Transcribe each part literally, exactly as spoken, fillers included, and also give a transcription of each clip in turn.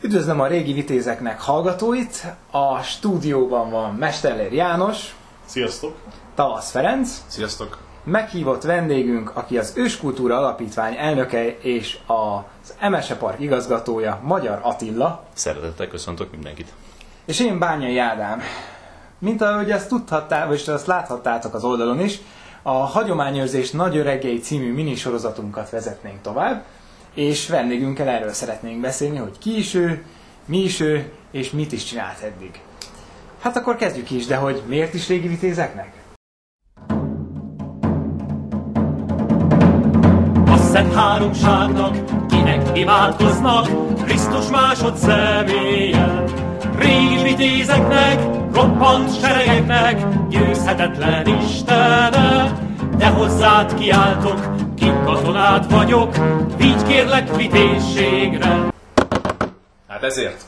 Üdvözlöm a Régi Vitézeknek hallgatóit, a stúdióban van Mesterlér János. Sziasztok! Tavasz Ferenc. Sziasztok! Meghívott vendégünk, aki az Őskultúra Alapítvány elnöke és az Emese Park igazgatója, Magyar Attila. Szeretettel köszöntök mindenkit! És én Bányai Ádám. Mint ahogy ezt tudhattátok, vagy azt láthattátok az oldalon is, a Hagyományőrzés Nagyöregei című minisorozatunkat vezetnénk tovább, és vendégünkkel erről szeretnénk beszélni, hogy ki is ő, mi is ő, és mit is csinált eddig. Hát akkor kezdjük is, de hogy miért is Régi Vitézeknek? A Szent Háromságnak kinek imádkoznak, Krisztus másod személlyel. Régi vitézeknek, roppant seregeknek, győzhetetlen Istene, de hozzád kiáltok, kint katonát vagyok, vigy kérlek vitézségre. Hát ezért.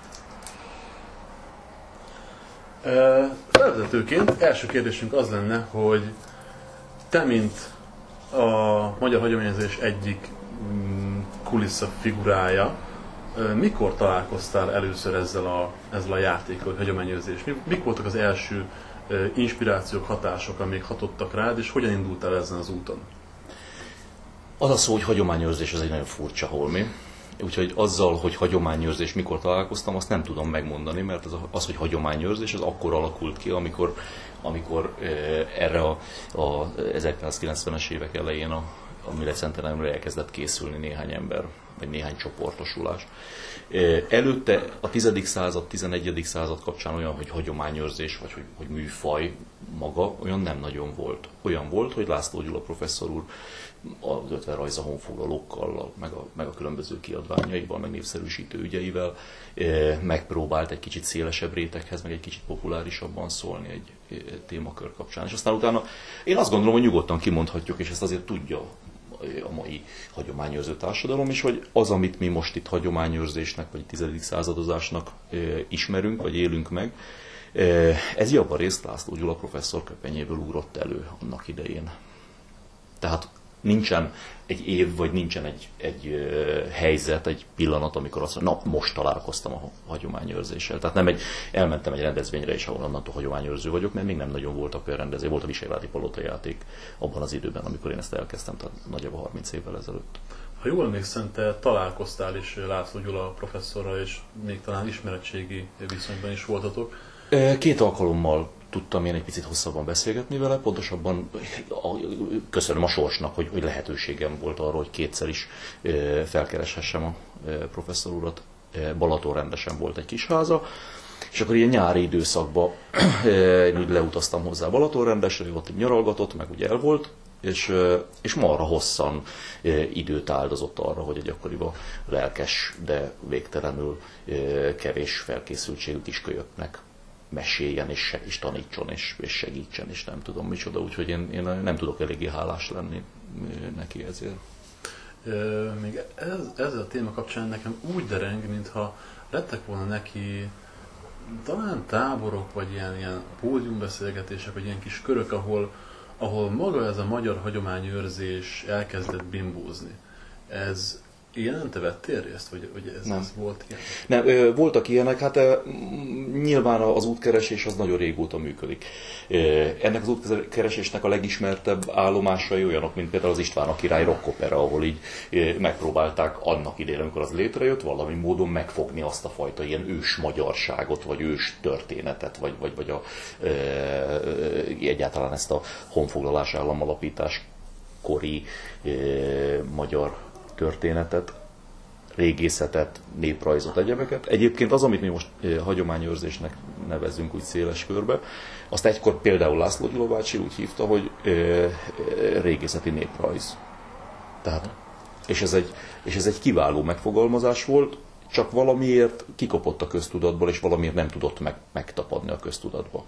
Felvezetőként első kérdésünk az lenne, hogy te, mint a magyar hagyományozás egyik kulissza figurája, mikor találkoztál először ezzel a, ezzel a játékkal, hogy hagyományőrzés? Mik voltak az első inspirációk, hatások, amik hatottak rád, és hogyan indultál ezen az úton? Az a szó, hogy hagyományőrzés, az egy nagyon furcsa holmi. Úgyhogy azzal, hogy hagyományőrzés mikor találkoztam, azt nem tudom megmondani, mert az, az hogy hagyományőrzés, az akkor alakult ki, amikor, amikor erre a, a ezerkilencszázkilencvenes évek elején a, a Műveletszentenáriumra elkezdett készülni néhány ember, vagy néhány csoportosulás. Előtte a tizedik század, tizenegyedik század kapcsán olyan, hogy hagyományőrzés, vagy hogy, hogy műfaj maga, olyan nem nagyon volt. Olyan volt, hogy László Gyula professzor úr az ötven honfoglalókkal, meg a, meg a különböző kiadványaival, meg népszerűsítő ügyeivel megpróbált egy kicsit szélesebb réteghez, meg egy kicsit populárisabban szólni egy témakör kapcsán. És aztán utána én azt gondolom, hogy nyugodtan kimondhatjuk, és ezt azért tudja a mai hagyományőrző társadalom is, hogy az, amit mi most itt hagyományőrzésnek, vagy tizedik századozásnak ismerünk, vagy élünk meg, ez javarészt László Gyula professzor köpenyéből ugrott elő annak idején. Tehát nincsen egy év, vagy nincsen egy, egy helyzet, egy pillanat, amikor azt mondja, na, most találkoztam a hagyományőrzéssel. Tehát nem egy, elmentem egy rendezvényre is, ahol onnantól hagyományőrző vagyok, mert még nem nagyon voltak olyan rendezvény. Volt a Visegrádi Palota játék abban az időben, amikor én ezt elkezdtem, tehát nagyjából harminc évvel ezelőtt. Ha jól emlékszem, te találkoztál is László Gyula professzorral, és még talán ismeretségi viszonyban is voltatok. Két alkalommal tudtam én egy picit hosszabban beszélgetni vele, pontosabban köszönöm a sorsnak, hogy, hogy lehetőségem volt arra, hogy kétszer is felkereshessem a professzor urat. Balaton rendesen volt egy kis háza, és akkor ilyen nyári időszakban úgy leutaztam hozzá Balatonrendesre, ott így nyaralgatott, meg ugye el volt, és, és marha hosszan időt áldozott arra, hogy egy akkoriban lelkes, de végtelenül kevés felkészültségű kiskölyöknek meséljen, és, és tanítson, és, és segítsen, és nem tudom micsoda, úgyhogy én, én nem tudok eléggé hálás lenni neki ezért. Még ez, ezzel a téma kapcsán nekem úgy dereng, mintha lettek volna neki talán táborok, vagy ilyen, ilyen pódiumbeszélgetések, vagy ilyen kis körök, ahol, ahol maga ez a magyar hagyományőrzés elkezdett bimbózni. Ez ilyen te vettél részt, vagy, vagy ez, ez volt ilyen? Nem, voltak ilyenek, hát nyilván az útkeresés az nagyon régóta működik. Ennek az útkeresésnek a legismertebb állomásai olyanok, mint például az István a király rockopera, ahol így megpróbálták annak idején, amikor az létrejött, valami módon megfogni azt a fajta ilyen ős magyarságot, vagy ős történetet, vagy, vagy, vagy a, egyáltalán ezt a honfoglalás államalapítás kori magyar történetet, régészetet, néprajzot, egyebeket. Egyébként az, amit mi most hagyományőrzésnek nevezzünk úgy széles körbe, azt egykor például László Gyula bácsi úgy hívta, hogy régészeti néprajz. Tehát, és, ez egy, és ez egy kiváló megfogalmazás volt, csak valamiért kikopott a köztudatból, és valamiért nem tudott meg, megtapadni a köztudatba.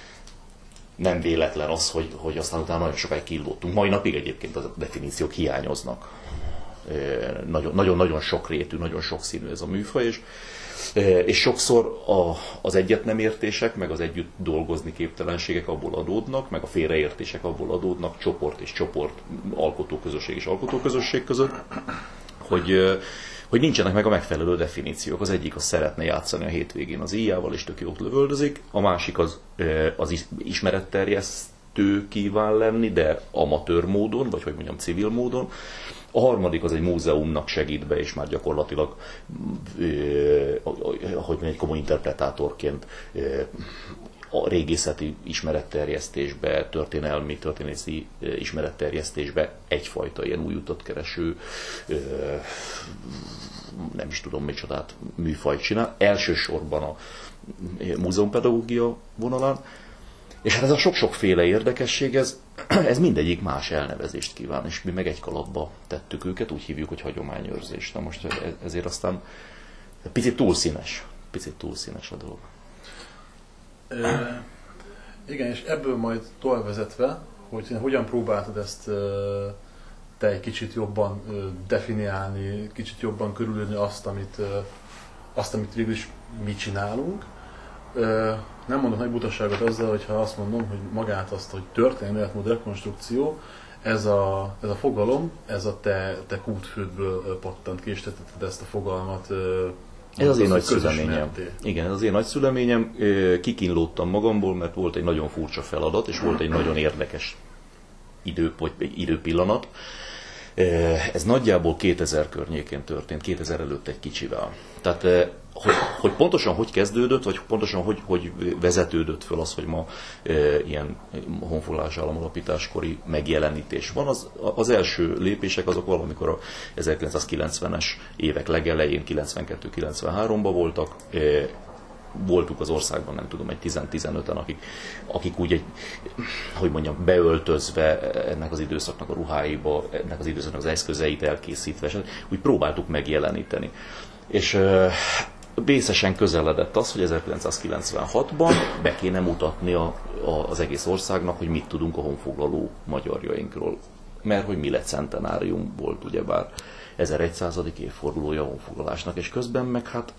Nem véletlen az, hogy, hogy aztán utána nagyon sokáig killódtunk. Mai napig egyébként a definíciók hiányoznak. Nagyon-nagyon sokrétű, nagyon sokszínű ez a műfaj, és, és sokszor a, az egyet nem értések, meg az együtt dolgozni képtelenségek abból adódnak, meg a félreértések abból adódnak, csoport és csoport, alkotóközösség és alkotóközösség között, hogy, hogy nincsenek meg a megfelelő definíciók. Az egyik az szeretne játszani a hétvégén az íjával, és tök jót lövöldözik, a másik az, az ismeretterjesztő kíván lenni, de amatőr módon, vagy hogy mondjam, civil módon. A harmadik az egy múzeumnak segít be, és már gyakorlatilag, ahogy mondjam, egy komoly interpretátorként a régészeti ismeretterjesztésbe, történelmi, történészi ismeretterjesztésbe egyfajta ilyen új utat kereső, nem is tudom micsodát, műfajt csinál, elsősorban a múzeumpedagógia vonalán. És hát ez a sok-sokféle érdekesség, ez, ez mindegyik más elnevezést kíván, és mi meg egy kalapba tettük őket, úgy hívjuk, hogy hagyományőrzés. Na most ezért aztán picit túlszínes, picit túlszínes a dolog. E, igen, és ebből majd továbbvezetve, hogy hogyan próbáltad ezt e, te egy kicsit jobban e, definiálni, kicsit jobban körülírni azt, amit, e, azt, amit végül is mi csinálunk. E, nem mondok nagy butaságot azzal, hogyha azt mondom, hogy magát azt, hogy történelmi életmód rekonstrukció, ez a, ez a fogalom, ez a te, te kútfődből pattant ki, és te tetted ezt a fogalmat. Ez az én nagy szüleményem. Igen, ez az én nagy szüleményem. Kikínlódtam magamból, mert volt egy nagyon furcsa feladat, és volt egy nagyon érdekes idő, vagy időpillanat. Ez nagyjából kétezer környékén történt, kétezer előtt egy kicsivel. Tehát, hogy, hogy pontosan hogy kezdődött, vagy pontosan hogy, hogy vezetődött föl az, hogy ma e, ilyen honfoglalás államalapításkori megjelenítés van, az, az első lépések azok valamikor a ezerkilencszázkilencvenes évek legelején, kilencvenkettő kilencvenháromban voltak. E, voltunk az országban, nem tudom, egy tíz-tizenöten, akik, akik úgy egy, hogy mondjam, beöltözve ennek az időszaknak a ruháiba, ennek az időszaknak az eszközeit elkészítve, úgy próbáltuk megjeleníteni. És uh, vészesen közeledett az, hogy ezerkilencszázkilencvenhatban be kéne mutatni a, a, az egész országnak, hogy mit tudunk a honfoglaló magyarjainkról. Mert hogy millencentenárium volt ugyebár ezerszázadik évfordulója a honfoglalásnak, és közben meg hát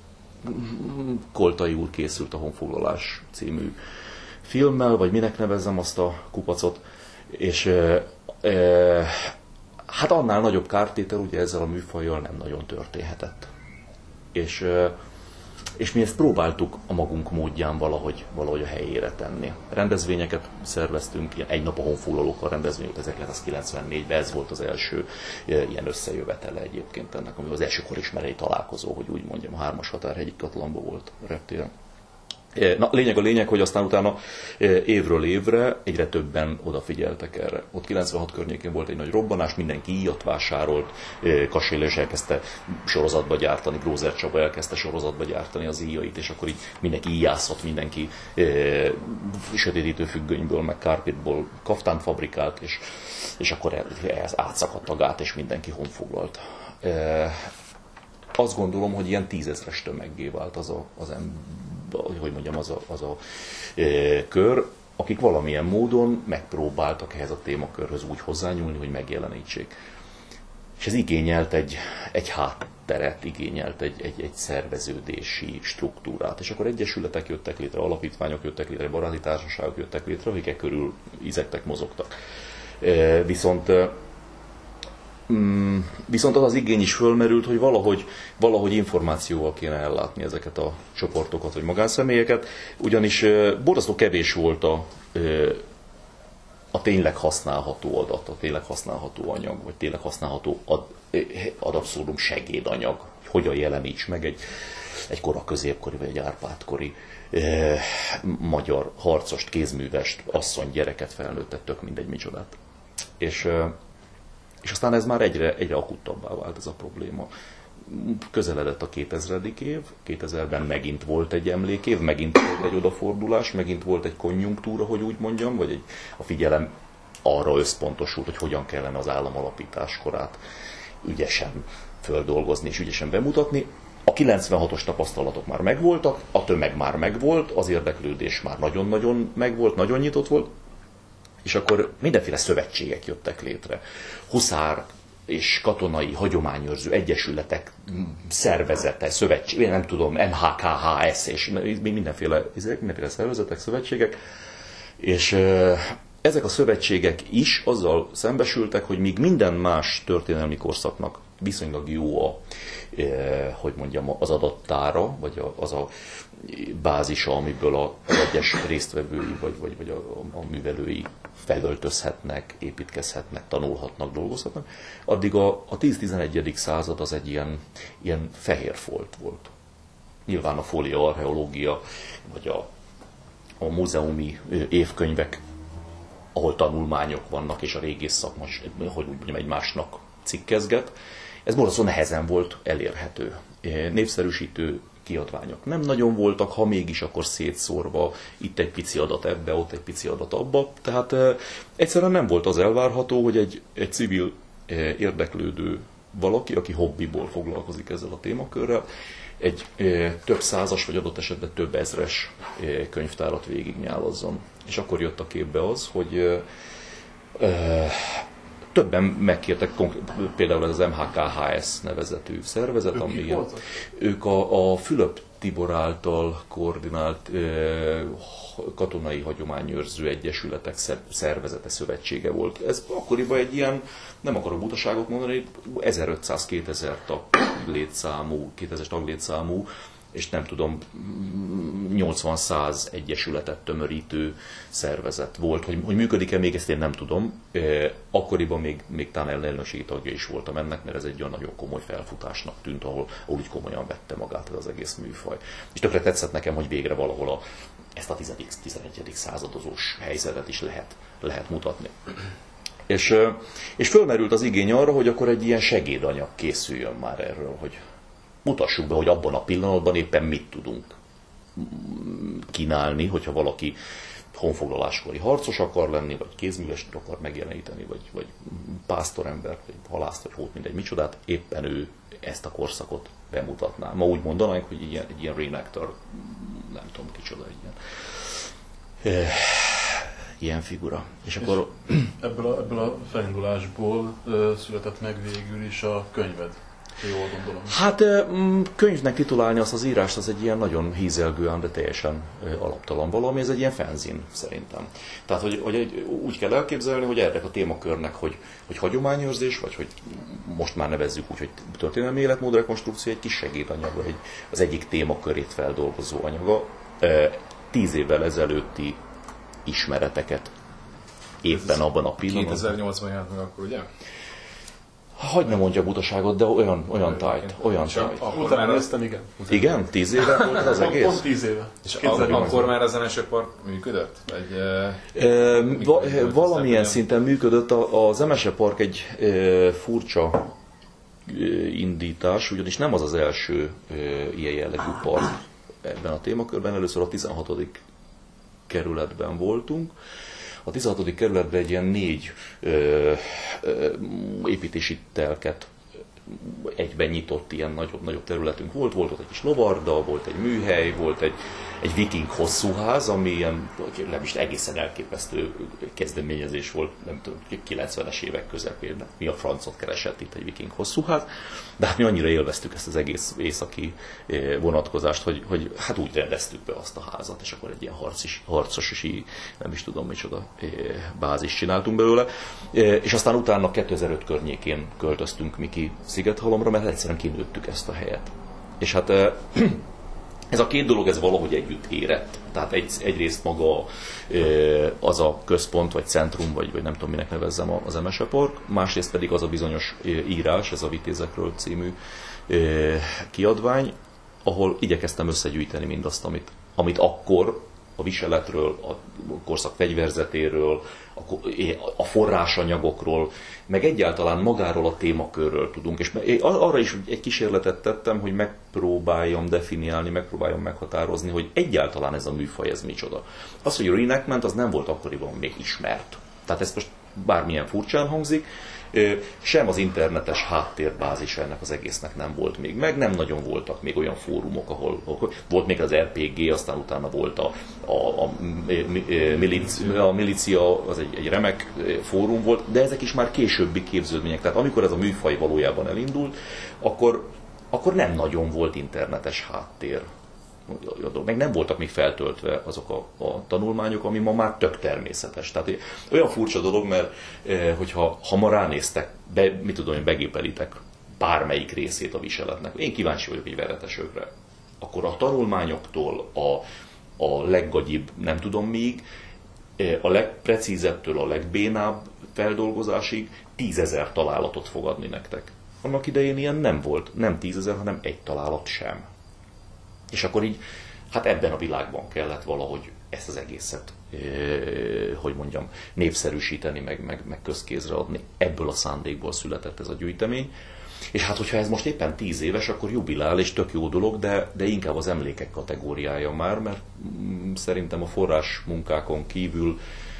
Koltai úr készült a Honfoglalás című filmmel, vagy minek nevezzem azt a kupacot, és e, e, hát annál nagyobb kártétel ugye ezzel a műfajjal nem nagyon történhetett. És, e, és mi ezt próbáltuk a magunk módján valahogy, valahogy a helyére tenni. Rendezvényeket szerveztünk, ilyen egy nap a honfoglalókkal rendezvényt ezerkilencszázkilencvennégyben, ez volt az első ilyen összejövetele egyébként ennek, ami az első korismerei találkozó, hogy úgy mondjam, a hármas határhegyi Katalonban volt reptéren. Na, lényeg a lényeg, hogy aztán utána évről évre egyre többen odafigyeltek erre. Ott kilencvenhat környékén volt egy nagy robbanás, mindenki íjat vásárolt, Kassé is elkezdte sorozatba gyártani, Grózer Csaba elkezdte sorozatba gyártani az íjait, és akkor így mindenki íjászott, mindenki e, sötétítő függönyből, meg kárpitból kaftánt fabrikált, és, és akkor ez átszakadt a gát, és mindenki honfoglalt. E, azt gondolom, hogy ilyen tízezres tömeggé vált az a, az ember, hogy mondjam, az a, az a e, kör, akik valamilyen módon megpróbáltak ehhez a témakörhöz úgy hozzányúlni, hogy megjelenítsék. És ez igényelt egy, egy hátteret, igényelt egy, egy, egy szerveződési struktúrát. És akkor egyesületek jöttek létre, alapítványok jöttek létre, baráti társaságok jöttek létre, akik e körül izegtek, mozogtak. E, viszont Viszont az az igény is fölmerült, hogy valahogy, valahogy információval kéne ellátni ezeket a csoportokat, vagy magánszemélyeket, ugyanis borzasztó kevés volt a, a tényleg használható adat, a tényleg használható anyag, vagy tényleg használható ad, ad abszurdum segédanyag, hogy hogyan jeleníts meg egy, egy kora középkori, vagy egy árpádkori eh, magyar harcost, kézművest, asszony, gyereket, felnőttet, tök mindegy micsodát. És És aztán ez már egyre, egyre akuttabbá vált ez a probléma. Közeledett a kétezredik év, kétezerben megint volt egy emlékév, megint volt egy odafordulás, megint volt egy konjunktúra, hogy úgy mondjam, vagy egy, a figyelem arra összpontosult, hogy hogyan kellene az államalapítás korát ügyesen földolgozni és ügyesen bemutatni. A kilencvenhatos tapasztalatok már megvoltak, a tömeg már megvolt, az érdeklődés már nagyon-nagyon megvolt, nagyon nyitott volt, és akkor mindenféle szövetségek jöttek létre. Huszár és katonai hagyományőrző egyesületek, szervezete, szövetség, nem tudom, em há ká há es és mindenféle, mindenféle szervezetek, szövetségek. És ezek a szövetségek is azzal szembesültek, hogy míg minden más történelmi korszaknak viszonylag jó a, eh, hogy mondjam, az adattára, vagy a, az a bázisa, amiből a egyes résztvevői, vagy, vagy, vagy a, a művelői felöltözhetnek, építkezhetnek, tanulhatnak, dolgozhatnak, addig a, a tíz-tizenegyedik század az egy ilyen, ilyen fehér folt volt. Nyilván a fólia archeológia, vagy a, a múzeumi évkönyvek, ahol tanulmányok vannak, és a régész szakma, hogy mondjam, egymásnak cikkezget. Ez borzasztó nehezen volt elérhető. Népszerűsítő kiadványok nem nagyon voltak, ha mégis, akkor szétszórva, itt egy pici adat ebbe, ott egy pici adat abba. Tehát e, egyszerűen nem volt az elvárható, hogy egy, egy civil e, érdeklődő valaki, aki hobbiból foglalkozik ezzel a témakörrel, egy e, több százas, vagy adott esetben több ezres e, könyvtárat végignyálazzon. És akkor jött a képbe az, hogy e, e, többen megkértek, például ez az em há ká há es nevezetű szervezet, ők ami ilyen, ők a, a Fülöp Tibor által koordinált e, katonai hagyományőrző egyesületek szervezete, szövetsége volt. Ez akkoriban egy ilyen, nem akarok butaságot mondani, ezerötszáz-kétezer tag létszámú, kétezer tag létszámú, és nem tudom, nyolcvan-száz egyesületet tömörítő szervezet volt. Hogy, hogy működik-e még, ezt én nem tudom. E, akkoriban még, még talán ellenőrségi tagja is voltam ennek, mert ez egy olyan nagyon komoly felfutásnak tűnt, ahol, ahol úgy komolyan vette magát ez az egész műfaj. És tökre tetszett nekem, hogy végre valahol a, ezt a tizedik-tizenegyedik századozós helyzetet is lehet, lehet mutatni. És, és fölmerült az igény arra, hogy akkor egy ilyen segédanyag készüljön már erről, hogy mutassuk be, hogy abban a pillanatban éppen mit tudunk kínálni, hogyha valaki honfoglaláskori harcos akar lenni, vagy kézművest akar megjeleníteni, vagy, vagy pásztorember, vagy halászt, vagy hót, mindegy micsodát, éppen ő ezt a korszakot bemutatná. Ma úgy mondanánk, hogy ilyen, egy ilyen reenactor, nem tudom kicsoda, egy ilyen, ilyen figura. És És akkor... Ebből a, ebből a felindulásból ö, született meg végül is a könyved. Jól gondolom. Hát könyvnek titulálni azt az írást, az egy ilyen nagyon hízelgően, de teljesen alaptalan valami, ez egy ilyen fanzin szerintem. Tehát, hogy, hogy egy, úgy kell elképzelni, hogy ennek a témakörnek, hogy, hogy hagyományőrzés, vagy hogy most már nevezzük úgy, hogy történelmi életmód rekonstrukció, egy kis segédanyaga, egy, az egyik témakörét feldolgozó anyaga. Tíz évvel ezelőtti ismereteket éppen abban a pillanatban. kétezer-nyolcban járt meg akkor, ugye? Hagy ne mondja butaságot, de olyan, olyan tájt, olyan tájt. Utána néztem, igen. Igen? Tíz éve volt az egéz? Pont tíz éve. És akkor már a Zenesepark működött? Egy, e, va, valamilyen szinten működött. Az Emesepark egy e, furcsa e, indítás, ugyanis nem az az első e, ilyen jellegű park ebben a témakörben. Először a tizenhatodik kerületben voltunk. A tizenhatodik kerületben egy ilyen négy ö, ö, építési telket egyben nyitott ilyen nagyobb, nagyobb területünk volt. Volt ott egy kis lovarda, volt egy műhely, volt egy, egy viking hosszúház, ami ilyen, nem is egészen elképesztő kezdeményezés volt, nem tudom, kilencvenes évek közepén. Mi a francot keresett itt egy viking hosszúház, de hát mi annyira élveztük ezt az egész északi vonatkozást, hogy, hogy hát úgy rendeztük be azt a házat, és akkor egy ilyen harcis, harcosi, nem is tudom micsoda bázis csináltunk belőle. És aztán utána kétezer-öt környékén költöztünk mi ki Szigethalomra, mert egyszerűen kinőttük ezt a helyet. És hát ez a két dolog, ez valahogy együtt érett. Tehát egy, egyrészt maga az a központ, vagy centrum, vagy, vagy nem tudom minek nevezzem az Emesepark, másrészt pedig az a bizonyos írás, ez a Vitézekről című kiadvány, ahol igyekeztem összegyűjteni mindazt, amit, amit akkor a viseletről, a korszak fegyverzetéről, a forrásanyagokról, meg egyáltalán magáról a témakörről tudunk. És arra is egy kísérletet tettem, hogy megpróbáljam definiálni, megpróbáljam meghatározni, hogy egyáltalán ez a műfaj, ez micsoda. Az, hogy a reenactment, az nem volt akkoriban még ismert. Tehát ez most bármilyen furcsán hangzik, sem az internetes háttérbázis ennek az egésznek nem volt még meg, nem nagyon voltak még olyan fórumok, ahol, ahol volt még az er pé gé, aztán utána volt a, a, a, milícia, a milícia, az egy, egy remek fórum volt, de ezek is már későbbi képződmények. Tehát amikor ez a műfaj valójában elindult, akkor, akkor nem nagyon volt internetes háttér. Meg nem voltak még feltöltve azok a, a tanulmányok, ami ma már tök természetes. Tehát olyan furcsa dolog, mert hogyha ha ma ránéztek, be, mit tudom, hogy begépelitek bármelyik részét a viseletnek. Én kíváncsi vagyok egy veretesökre. Akkor a tanulmányoktól a, a leggagyibb, nem tudom míg, a legprecízebbtől a legbénább feldolgozásig tízezer találatot fog adni nektek. Annak idején ilyen nem volt, nem tízezer, hanem egy találat sem. És akkor így, hát ebben a világban kellett valahogy ezt az egészet, eh, hogy mondjam, népszerűsíteni, meg, meg, meg közkézre adni. Ebből a szándékból született ez a gyűjtemény. És hát, hogyha ez most éppen tíz éves, akkor jubilál, és tök jó dolog, de, de inkább az emlékek kategóriája már, mert mm, szerintem a forrás munkákon kívül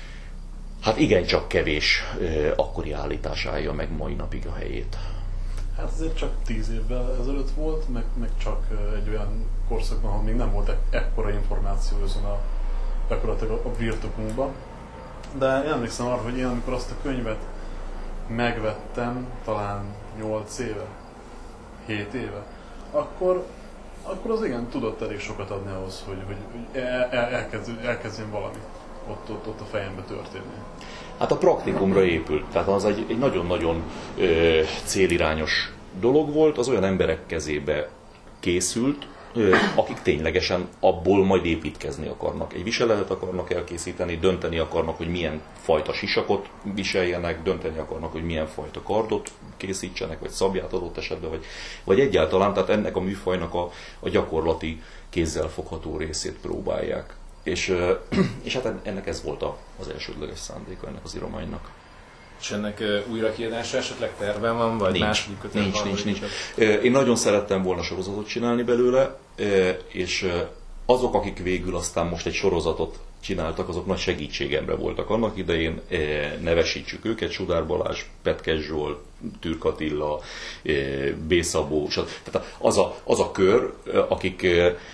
hát igencsak kevés eh, akkori állítás állja meg mai napig a helyét. Hát azért csak tíz évvel ezelőtt volt, meg, meg csak egy olyan korszakban, ahol még nem volt ekkora információ ezen a, gyakorlatilag a birtokunkban. De én emlékszem arra, hogy én amikor azt a könyvet megvettem, talán nyolc éve, hét éve, akkor, akkor az igen tudott elég sokat adni ahhoz, hogy, hogy el, el, elkezd, elkezdjen valami ott, ott, ott a fejembe történni. Hát a praktikumra épült, tehát az egy, egy nagyon-nagyon ö, célirányos dolog volt, az olyan emberek kezébe készült, ö, akik ténylegesen abból majd építkezni akarnak. Egy viseletet akarnak elkészíteni, dönteni akarnak, hogy milyen fajta sisakot viseljenek, dönteni akarnak, hogy milyen fajta kardot készítsenek, vagy szabját adott esetben, vagy, vagy egyáltalán, tehát ennek a műfajnak a, a gyakorlati kézzelfogható részét próbálják. És, és hát ennek ez volt az elsődleges szándéka ennek az írománynak. És ennek uh, újrakiadása esetleg terven van, vagy nincs, második kötet? Nincs, nincs, nincs. Én nagyon szerettem volna sorozatot csinálni belőle, és azok, akik végül aztán most egy sorozatot csináltak, azok nagy segítségemre voltak. Annak idején nevesítsük őket, Sudár Balázs, Petkes Zsolt, Türk Attila, B. Szabó, tehát az a, az a kör, akik...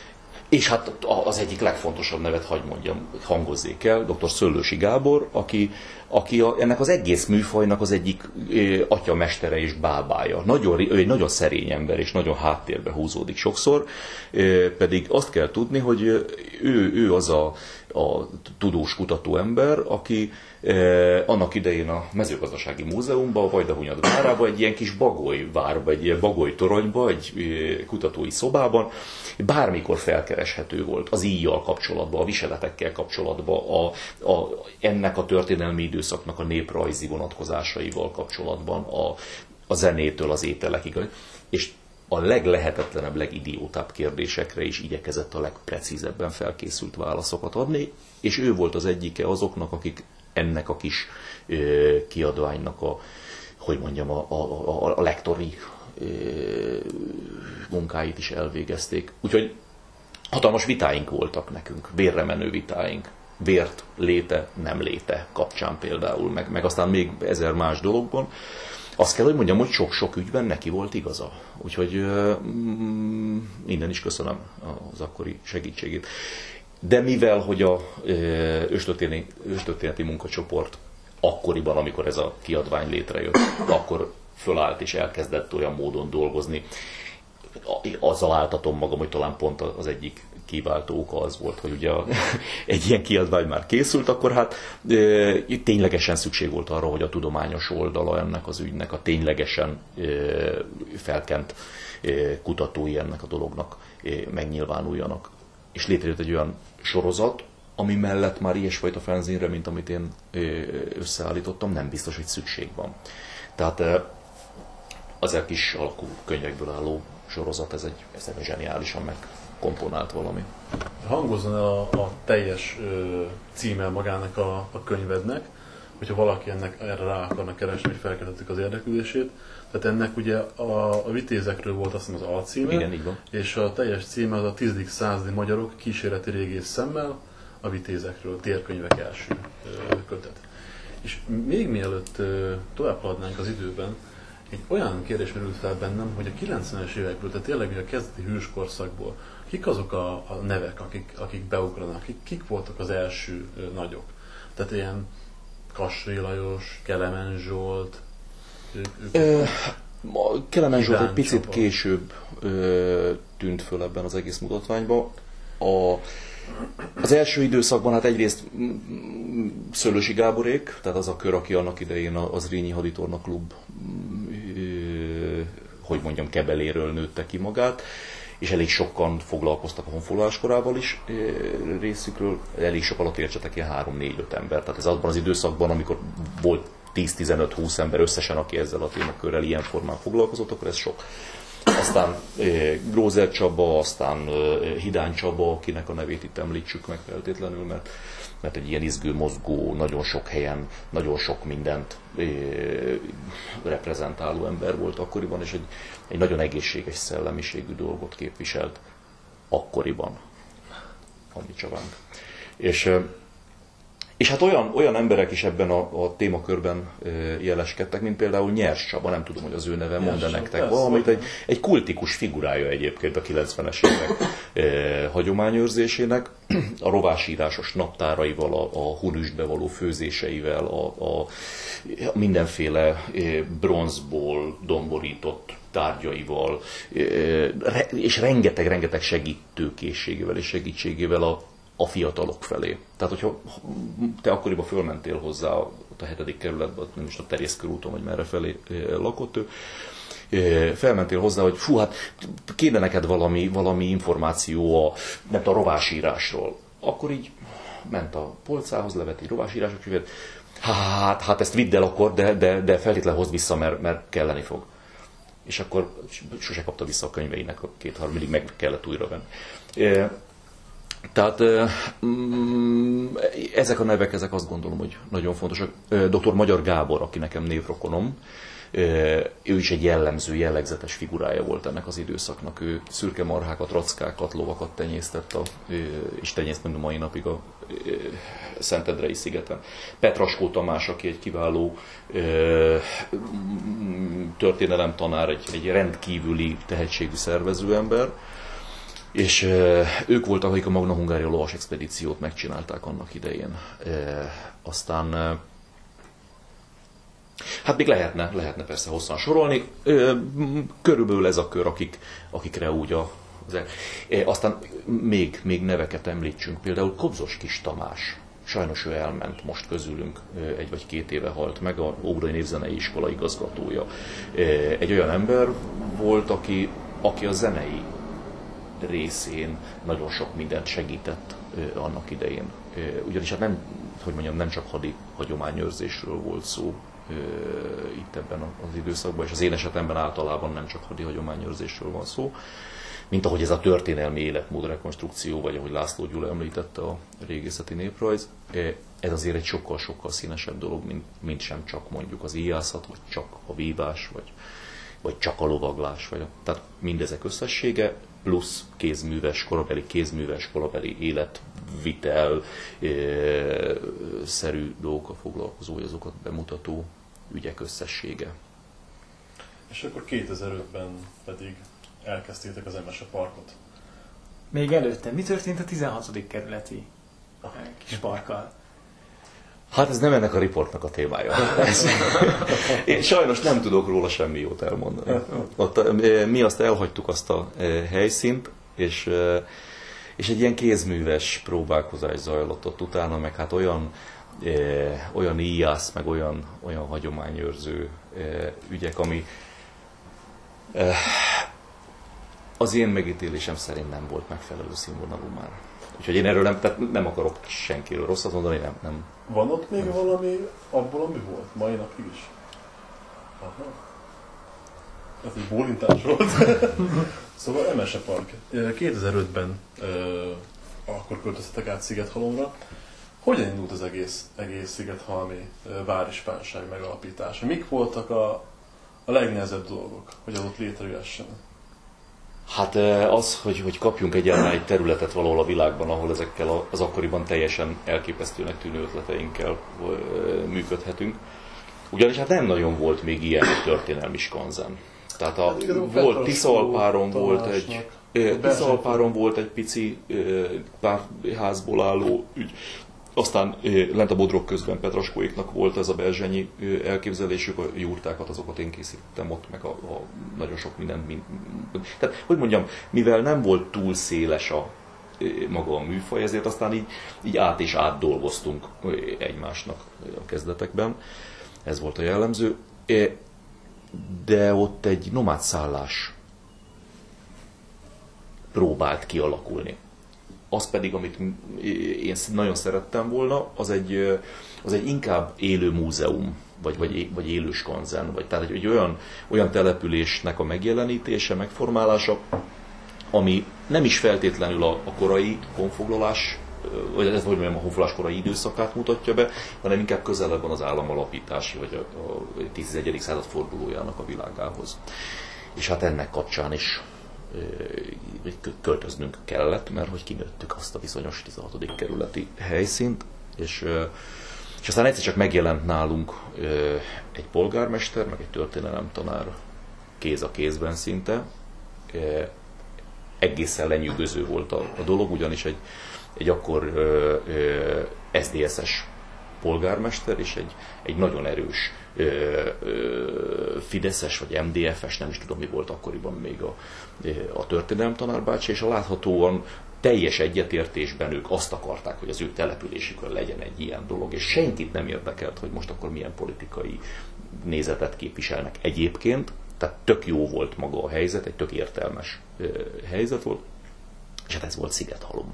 És hát az egyik legfontosabb nevet, hadd mondjam, hangozzék el, dr. Szöllősi Gábor, aki, aki a, ennek az egész műfajnak az egyik e, atyamestere és bábája. Nagyon, ő egy nagyon szerény ember, és nagyon háttérbe húzódik sokszor, e, pedig azt kell tudni, hogy ő, ő az a, a tudós kutató ember, aki e, annak idején a Mezőgazdasági Múzeumban, a Vajdahunyad várában, egy ilyen kis bagolyvárba, egy ilyen bagolytoronyba, egy e, kutatói szobában, bármikor felkereshető volt az íjjal kapcsolatban, a viseletekkel kapcsolatban, a, a, ennek a történelmi időszaknak a néprajzi vonatkozásaival kapcsolatban, a, a zenétől az ételekig. És a leglehetetlenebb, legidiótább kérdésekre is igyekezett a legprecízebben felkészült válaszokat adni, és ő volt az egyike azoknak, akik ennek a kis ö, kiadványnak a, hogy mondjam, a, a, a, a lektori munkáit is elvégezték. Úgyhogy hatalmas vitáink voltak nekünk, vérre menő vitáink. Vért léte, nem léte kapcsán például, meg, meg aztán még ezer más dologban. Azt kell, hogy mondjam, hogy sok-sok ügyben neki volt igaza. Úgyhogy mm, innen is köszönöm az akkori segítségét. De mivel, hogy a őstörténeti, őstörténeti munkacsoport akkoriban, amikor ez a kiadvány létrejött, akkor fölállt és elkezdett olyan módon dolgozni. Azzal áltatom magam, hogy talán pont az egyik kiváltó oka az volt, hogy ugye egy ilyen kiadvány már készült, akkor hát e, ténylegesen szükség volt arra, hogy a tudományos oldala ennek az ügynek, a ténylegesen e, felkent e, kutatói ennek a dolognak e, megnyilvánuljanak. És létrejött egy olyan sorozat, ami mellett már ilyesfajta fanzinre, mint amit én e, összeállítottam, nem biztos, hogy szükség van. Tehát e, az egy kis alakú könyvekből álló sorozat, ez egy, ez egy zseniálisan megkomponált valami. Hangozzon a, a teljes ö, címe magának a, a könyvednek, hogyha valaki ennek erre rá akarna keresni, hogy felkeltettük az érdeklődését. Tehát ennek ugye a, a vitézekről volt azt hiszem az alcíme, igen, így van. És a teljes címe az a tizedik századi magyarok kísérleti régész szemmel a vitézekről, térkönyvek első ö, kötet. És még mielőtt ö, tovább haladnánk az időben, egy olyan kérdés merült fel bennem, hogy a kilencvenes évekből, tehát tényleg a kezdeti hőskorszakból, kik azok a, a nevek, akik, akik beugranak, kik, kik voltak az első ö, nagyok? Tehát ilyen Kassai Lajos, Kelemen Zsolt, ők, ők ö, Kelemen Zsolt egy picit Csaba. Később ö, tűnt föl ebben az egész mutatványban. A, az első időszakban hát egyrészt Szöllősi Gáborék, tehát az a kör, aki annak idején az Zrínyi Haditorna Klub hogy mondjam, kebeléről nőtte ki magát, és elég sokan foglalkoztak a honfoglalás korával is részükről, elég sok alatt értsetek ilyen három-négy-öt ember. Tehát ez abban az időszakban, amikor volt tíz-tizenöt-húsz ember összesen, aki ezzel a témakörrel ilyen formán foglalkozott, akkor ez sok. Aztán Grózer Csaba, aztán Hidány Csaba, akinek a nevét itt említsük meg feltétlenül, mert, mert egy ilyen izgő, mozgó, nagyon sok helyen, nagyon sok mindent reprezentáló ember volt akkoriban, és egy, egy nagyon egészséges szellemiségű dolgot képviselt akkoriban a mi Csabánk. És, és hát olyan, olyan emberek is ebben a, a témakörben jeleskedtek, mint például Nyers Csaba, nem tudom, hogy az ő neve mond nektek valamit, egy, egy kultikus figurája egyébként a kilencvenes évek eh, hagyományőrzésének, a rovásírásos naptáraival, a, a hunüstbe való főzéseivel, a, a mindenféle eh, bronzból domborított tárgyaival, eh, és rengeteg-rengeteg segítőkészségével és segítségével a a fiatalok felé. Tehát, hogyha te akkoriban fölmentél hozzá ott a hetedik kerületben, nem is a Terjeszkörúton, vagy merre felé lakott ő, felmentél hozzá, hogy fú, hát kéne neked valami, valami információ a, nem a rovásírásról. Akkor így ment a polcához, levett egy rovásírások könyvet, hát, hát ezt vidd el akkor, de, de, de feltétlenül hozd vissza, mert, mert kelleni fog. És akkor sose kapta vissza a könyveinek a két-három, mindig meg kellett újra venni. Tehát ezek a nevek, ezek azt gondolom, hogy nagyon fontosak. doktor Magyar Gábor, aki nekem névrokonom, ő is egy jellemző, jellegzetes figurája volt ennek az időszaknak. Ő szürke marhákat, rackákat, lovakat tenyésztett, a, és tenyészt még a mai napig a Szentendrei szigeten. Petraskó Tamás, aki egy kiváló történelemtanár, egy, egy rendkívüli tehetségű szervezőember, és e, ők voltak, akik a Magna Hungária lovas expedíciót megcsinálták annak idején. E, aztán, e, hát még lehetne, lehetne persze hosszan sorolni. E, körülbelül ez a kör, akik, akikre úgy a... E, aztán még, még neveket említsünk, például Kobzos Kis Tamás. Sajnos ő elment most közülünk, egy vagy két éve halt meg, a Óbudai Népzenei Iskola igazgatója. E, egy olyan ember volt, aki, aki a zenei részén nagyon sok mindent segített uh, annak idején. Uh, ugyanis hát nem, hogy mondjam, nem csak hadi hagyományőrzésről volt szó uh, itt ebben az időszakban, és az én esetemben általában nem csak hadi hagyományőrzésről van szó, mint ahogy ez a történelmi életmód rekonstrukció, vagy ahogy László Gyula említette a régészeti néprajz. Uh, ez azért egy sokkal-sokkal színesebb dolog, mint, mint sem csak mondjuk az íjászat, vagy csak a vívás, vagy, vagy csak a lovaglás. Vagy a, tehát mindezek összessége, plusz kézműves, korabeli kézműves, korabeli életvitel e, szerű dolgokkal foglalkozó, vagy azokat bemutató ügyek összessége. És akkor kétezer-ötben pedig elkezdtétek az em es á parkot. Még előtte, mi történt a tizenhatodik kerületi kis parkkal? Hát ez nem ennek a riportnak a témája. Én sajnos nem tudok róla semmi jót elmondani. Ott, mi azt elhagytuk azt a helyszínt, és, és egy ilyen kézműves próbálkozás zajlott ott utána, meg hát olyan, olyan íjász, meg olyan, olyan hagyományőrző ügyek, ami az én megítélésem szerint nem volt megfelelő színvonalú már. Úgyhogy én erről nem, tehát nem akarok senkiről rosszat mondani, nem. nem. Van ott még nem. valami abból, ami volt? Mai napig is? Aha. Ez egy bólintás volt. Szóval em es á Park. kétezer-ötben uh, akkor költöztetek át Szigethalomra. Hogyan indult az egész, egész szigethalmi uh, várispánság megalapítása? Mik voltak a, a legnehezebb dolgok, hogy az ott létrejöhessen? Hát az, hogy, hogy kapjunk egyáltalán egy területet valahol a világban, ahol ezekkel az akkoriban teljesen elképesztőnek tűnő ötleteinkkel működhetünk. Ugyanis hát nem nagyon volt még ilyen történelmi skanzen. Tehát a, hát, volt Tiszalpáron volt egy, Tiszalpáron volt egy pici pár házból álló ügy. Aztán lent a Bodrog közben Petraskóéknak volt ez a berzsenyi elképzelésük, a jurtákat azokat én készítettem ott, meg a, a nagyon sok mindent. Mind, tehát, hogy mondjam, mivel nem volt túl széles a maga a műfaj, ezért aztán így, így át és át dolgoztunk egymásnak a kezdetekben. Ez volt a jellemző. de ott egy nomád szállás próbált kialakulni. Az pedig, amit én nagyon szerettem volna, az egy, az egy inkább élő múzeum, vagy, vagy, vagy élő skanzen, vagy tehát egy, egy olyan, olyan településnek a megjelenítése, megformálása, ami nem is feltétlenül a, a korai honfoglalás, vagy ez, hogy mondjam, a honfoglalás korai időszakát mutatja be, hanem inkább közelebb van az államalapítási, vagy a, a tizenegyedik század fordulójának a világához. És hát ennek kapcsán is költöznünk kellett, mert hogy kinőttük azt a bizonyos tizenhatodik kerületi helyszínt, és, és aztán egyszer csak megjelent nálunk egy polgármester, meg egy történelemtanár kéz a kézben szinte. Egészen lenyűgöző volt a, a dolog, ugyanis egy, egy akkor es dé es-es polgármester és egy, egy nagyon erős ö, ö, fideszes vagy em dé ef-es, nem is tudom mi volt akkoriban még a, a történelemtanárbácsi, és a láthatóan teljes egyetértésben ők azt akarták, hogy az ő településükön legyen egy ilyen dolog, és senkit nem érdekelt, hogy most akkor milyen politikai nézetet képviselnek egyébként, tehát tök jó volt maga a helyzet, egy tök értelmes ö, helyzet volt, és hát ez volt Szigethalom.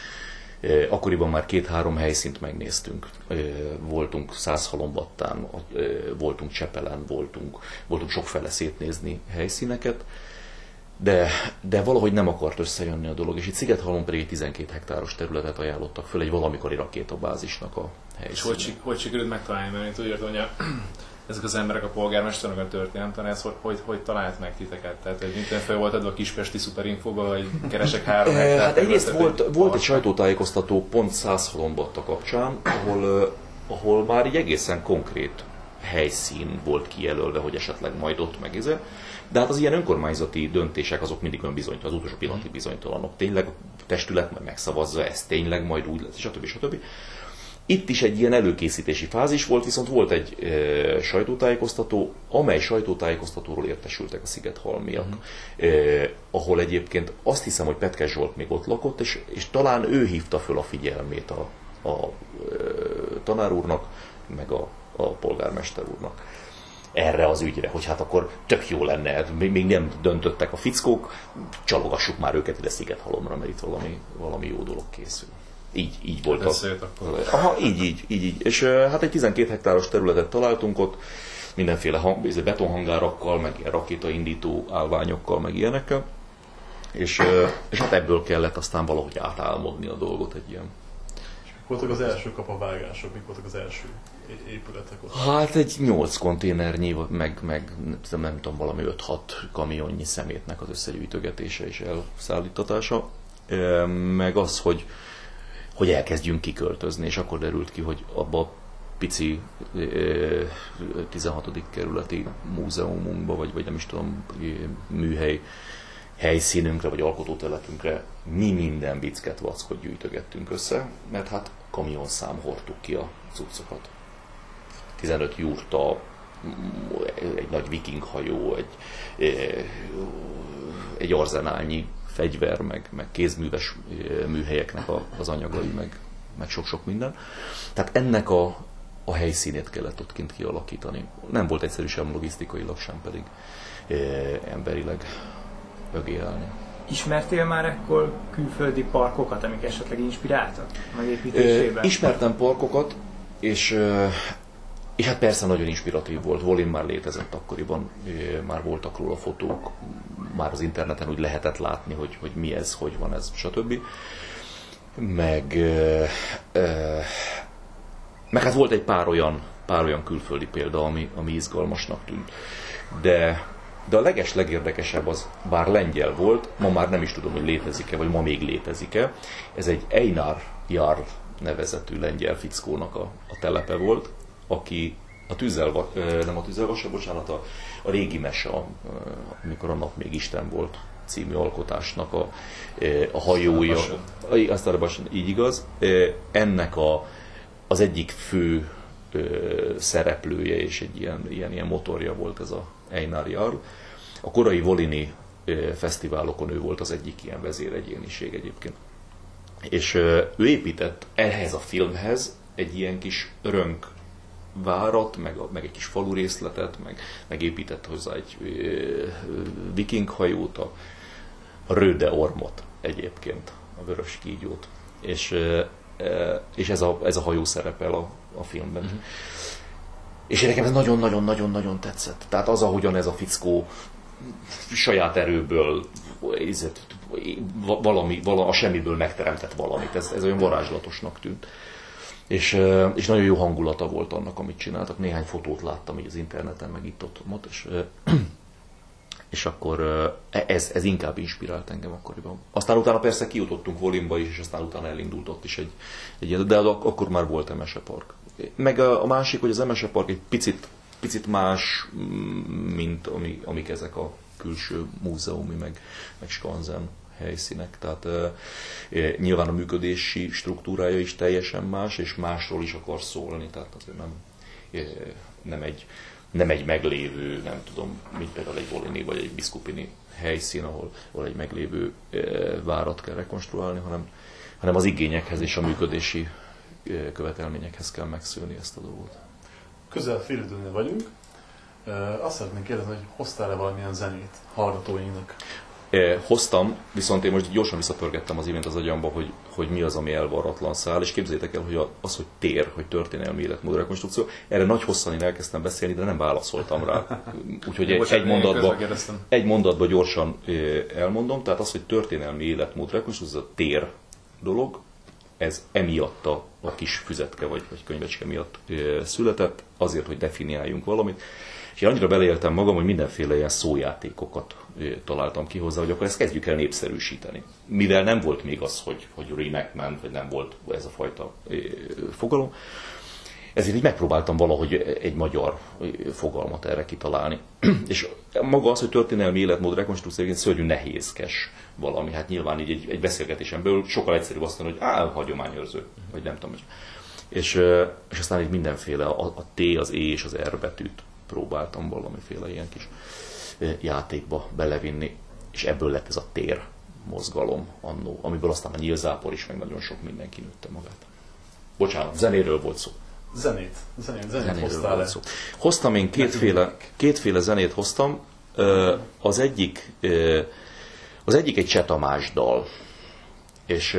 Akkoriban már két-három helyszínt megnéztünk. Voltunk Százhalombattán, voltunk Csepelen, voltunk, voltunk sokfele szétnézni helyszíneket, de, de valahogy nem akart összejönni a dolog, és itt Szigethalom pedig egy tizenkét hektáros területet ajánlottak föl egy valamikori rakétabázisnak a helyszínen. És hogy, hogy sikerült megtalálni, mert én úgy értem, hogy ezek az emberek, a polgármesternek, a történelemtanár, ez hogy, hogy, hogy talált meg titeket? Tehát, hogy minden fel volt adva a kispesti szuperinfóba, hogy keresek három hektár. Hát egyrészt volt, egy, volt egy sajtótájékoztató pont Százhalombatta kapcsán, ahol, ahol már egy egészen konkrét helyszín volt kijelölve, hogy esetleg majd ott megizé. De hát az ilyen önkormányzati döntések azok mindig olyan bizonytalan, az utolsó pillanati bizonytalanok. Tényleg a testület majd megszavazza, ez tényleg majd úgy lesz, stb. stb. Itt is egy ilyen előkészítési fázis volt, viszont volt egy e, sajtótájékoztató, amely sajtótájékoztatóról értesültek a szigethalmiak, uh-huh. e, ahol egyébként azt hiszem, hogy Petkes Zsolt még ott lakott, és, és talán ő hívta föl a figyelmét a, a e, tanár úrnak, meg a, a polgármester úrnak erre az ügyre, hogy hát akkor tök jó lenne, még, még nem döntöttek a fickók, csalogassuk már őket ide Szigethalomra, mert itt valami, valami jó dolog készül. Így, így volt az. Aha, így, így, így, így. És hát egy tizenkét hektáros területet találtunk ott, mindenféle hang, betonhangárakkal, meg ilyen rakétaindító állványokkal, meg ilyenekkel. És, és hát ebből kellett aztán valahogy átálmodni a dolgot egy ilyen. És mik voltak az első kapavágások, mik voltak az első épületek ott? Hát egy nyolc konténernyi, meg, meg nem, nem tudom, valami öt-hat kamionnyi szemétnek az összegyűjtögetése és elszállítatása. Meg az, hogy hogy elkezdjünk kiköltözni, és akkor derült ki, hogy abba a pici tizenhatodik kerületi múzeumunkba, vagy, vagy nem is tudom, műhely helyszínünkre, vagy alkotótelepünkre mi minden viccket, vackot gyűjtögettünk össze, mert hát kamionszám hordtuk ki a cuccokat. tizenöt jurta, egy nagy vikinghajó, egy, egy arzenálnyi fegyver, meg, meg kézműves műhelyeknek a, az anyagai, meg, meg sok-sok minden. Tehát ennek a, a helyszínét kellett ott kint kialakítani. Nem volt egyszerű sem logisztikailag, sem pedig e, emberileg mögé állni. Ismertél már ekkor külföldi parkokat, amik esetleg inspiráltak megépítésében? E, ismertem parkokat, és, e, és hát persze nagyon inspiratív volt. Volin már létezett akkoriban, e, már voltak róla fotók, már az interneten úgy lehetett látni, hogy, hogy mi ez, hogy van ez, stb. Meg, e, e, meg hát volt egy pár olyan, pár olyan külföldi példa, ami, ami izgalmasnak tűnt. De, de a leges legérdekesebb az, bár lengyel volt, ma már nem is tudom, hogy létezik-e, vagy ma még létezik-e. Ez egy Einar Jarl nevezetű lengyel fickónak a, a telepe volt, aki a tűzzel, nem a tűzelvasa, bocsánat, a, a régi mese, amikor a nap még Isten volt című alkotásnak a, a hajója. Aztán így igaz. Ennek a, az egyik fő szereplője és egy ilyen, ilyen, ilyen motorja volt ez a Einar Jarl. A korai volini fesztiválokon ő volt az egyik ilyen vezéregyéniség egyébként. És ő épített ehhez a filmhez egy ilyen kis rönk várat, meg, a, meg egy kis falu részletet, meg, meg épített hozzá egy viking hajót, a, a Röde Ormot egyébként, a vörös kígyót. És, és ez, a, ez a hajó szerepel a, a filmben. Mm-hmm. És nekem ez nagyon-nagyon-nagyon-nagyon tetszett. Tehát az, ahogyan ez a fickó saját erőből valami, valami, a semmiből megteremtett valamit. Ez, ez olyan varázslatosnak tűnt. És, és nagyon jó hangulata volt annak, amit csináltak. Néhány fotót láttam így az interneten, meg itt ott, ott és, és akkor ez, ez inkább inspirált engem akkoriban. Aztán utána persze kijutottunk Volinba is, és aztán utána elindult ott is egy, egy de akkor már volt Emese Park. Meg a, a másik, hogy az Emese Park egy picit, picit más, mint ami, amik ezek a külső múzeumi, meg, meg skanzen helyszínek. Tehát e, e, nyilván a működési struktúrája is teljesen más, és másról is akar szólni. Tehát azért nem, e, nem, egy, nem egy meglévő, nem tudom, mint például egy volini vagy egy biszkupini helyszín, ahol, ahol egy meglévő e, várat kell rekonstruálni, hanem, hanem az igényekhez és a működési e, követelményekhez kell megszülni ezt a dolgot. Közel fél időnél vagyunk. Azt szeretnénk kérdezni, hogy hoztál-e valamilyen zenét hallgatóinknak? Hoztam, viszont én most gyorsan visszapörgettem az imént az agyamba, hogy, hogy mi az, ami elvarratlan szál, és képzeljétek el, hogy az, hogy tér, hogy történelmi életmód rekonstrukció, erre nagy hosszan én elkezdtem beszélni, de nem válaszoltam rá. Úgyhogy egy, egy, mondatba, egy mondatba gyorsan elmondom, tehát az, hogy történelmi életmód rekonstrukció, ez a tér dolog, ez emiatt a, a kis füzetke vagy, vagy könyvecske miatt született, azért, hogy definiáljunk valamit. És én annyira beleéltem magam, hogy mindenféle ilyen szójátékokat találtam ki hozzá, hogy akkor ezt kezdjük el népszerűsíteni. Mivel nem volt még az, hogy, hogy reenactment, vagy nem volt ez a fajta fogalom, ezért így megpróbáltam valahogy egy magyar fogalmat erre kitalálni. És maga az, hogy történelmi életmód rekonstrukció, szörnyű nehézkes valami. Hát nyilván így egy, egy beszélgetésen belül sokkal egyszerűbb azt mondani, hogy á, hagyományőrző, vagy nem tudom. És, és aztán így mindenféle, a, a T, az E és az R betűt próbáltam valamiféle ilyen kis játékba belevinni, és ebből lett ez a tér mozgalom annó, amiből aztán a nyílzápor is, meg nagyon sok mindenki nőtte magát. Bocsánat, zenéről volt szó. Zenét, zenét, zenét hoztál-e? Hoztam én kétféle, kétféle zenét hoztam. Az egyik, az egyik egy Cseh Tamás dal. És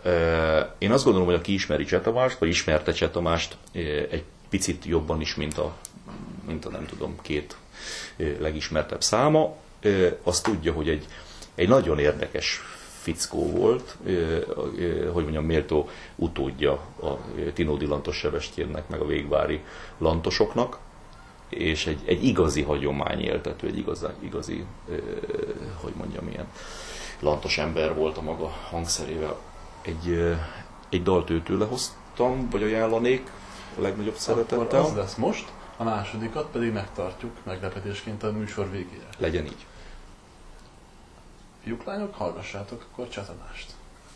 én azt gondolom, hogy aki ismeri Cseh Tamást, vagy ismerte Cseh Tamást egy picit jobban is, mint a, mint a nem tudom, két legismertebb száma, azt tudja, hogy egy, egy nagyon érdekes fickó volt, hogy mondjam, méltó utódja a Tinódi Lantos Sebestyénnek, meg a végvári lantosoknak, és egy, egy igazi hagyományéltető, egy igazi, igazi, hogy mondjam, ilyen lantos ember volt a maga hangszerével. Egy, egy dalt őtőle hoztam, vagy ajánlanék a legnagyobb szeretettel. Akkor az lesz most, a másodikat pedig megtartjuk meglepetésként a műsor végére. Legyen így. Fiúk, lányok, hallgassátok akkor Cseh Tamást.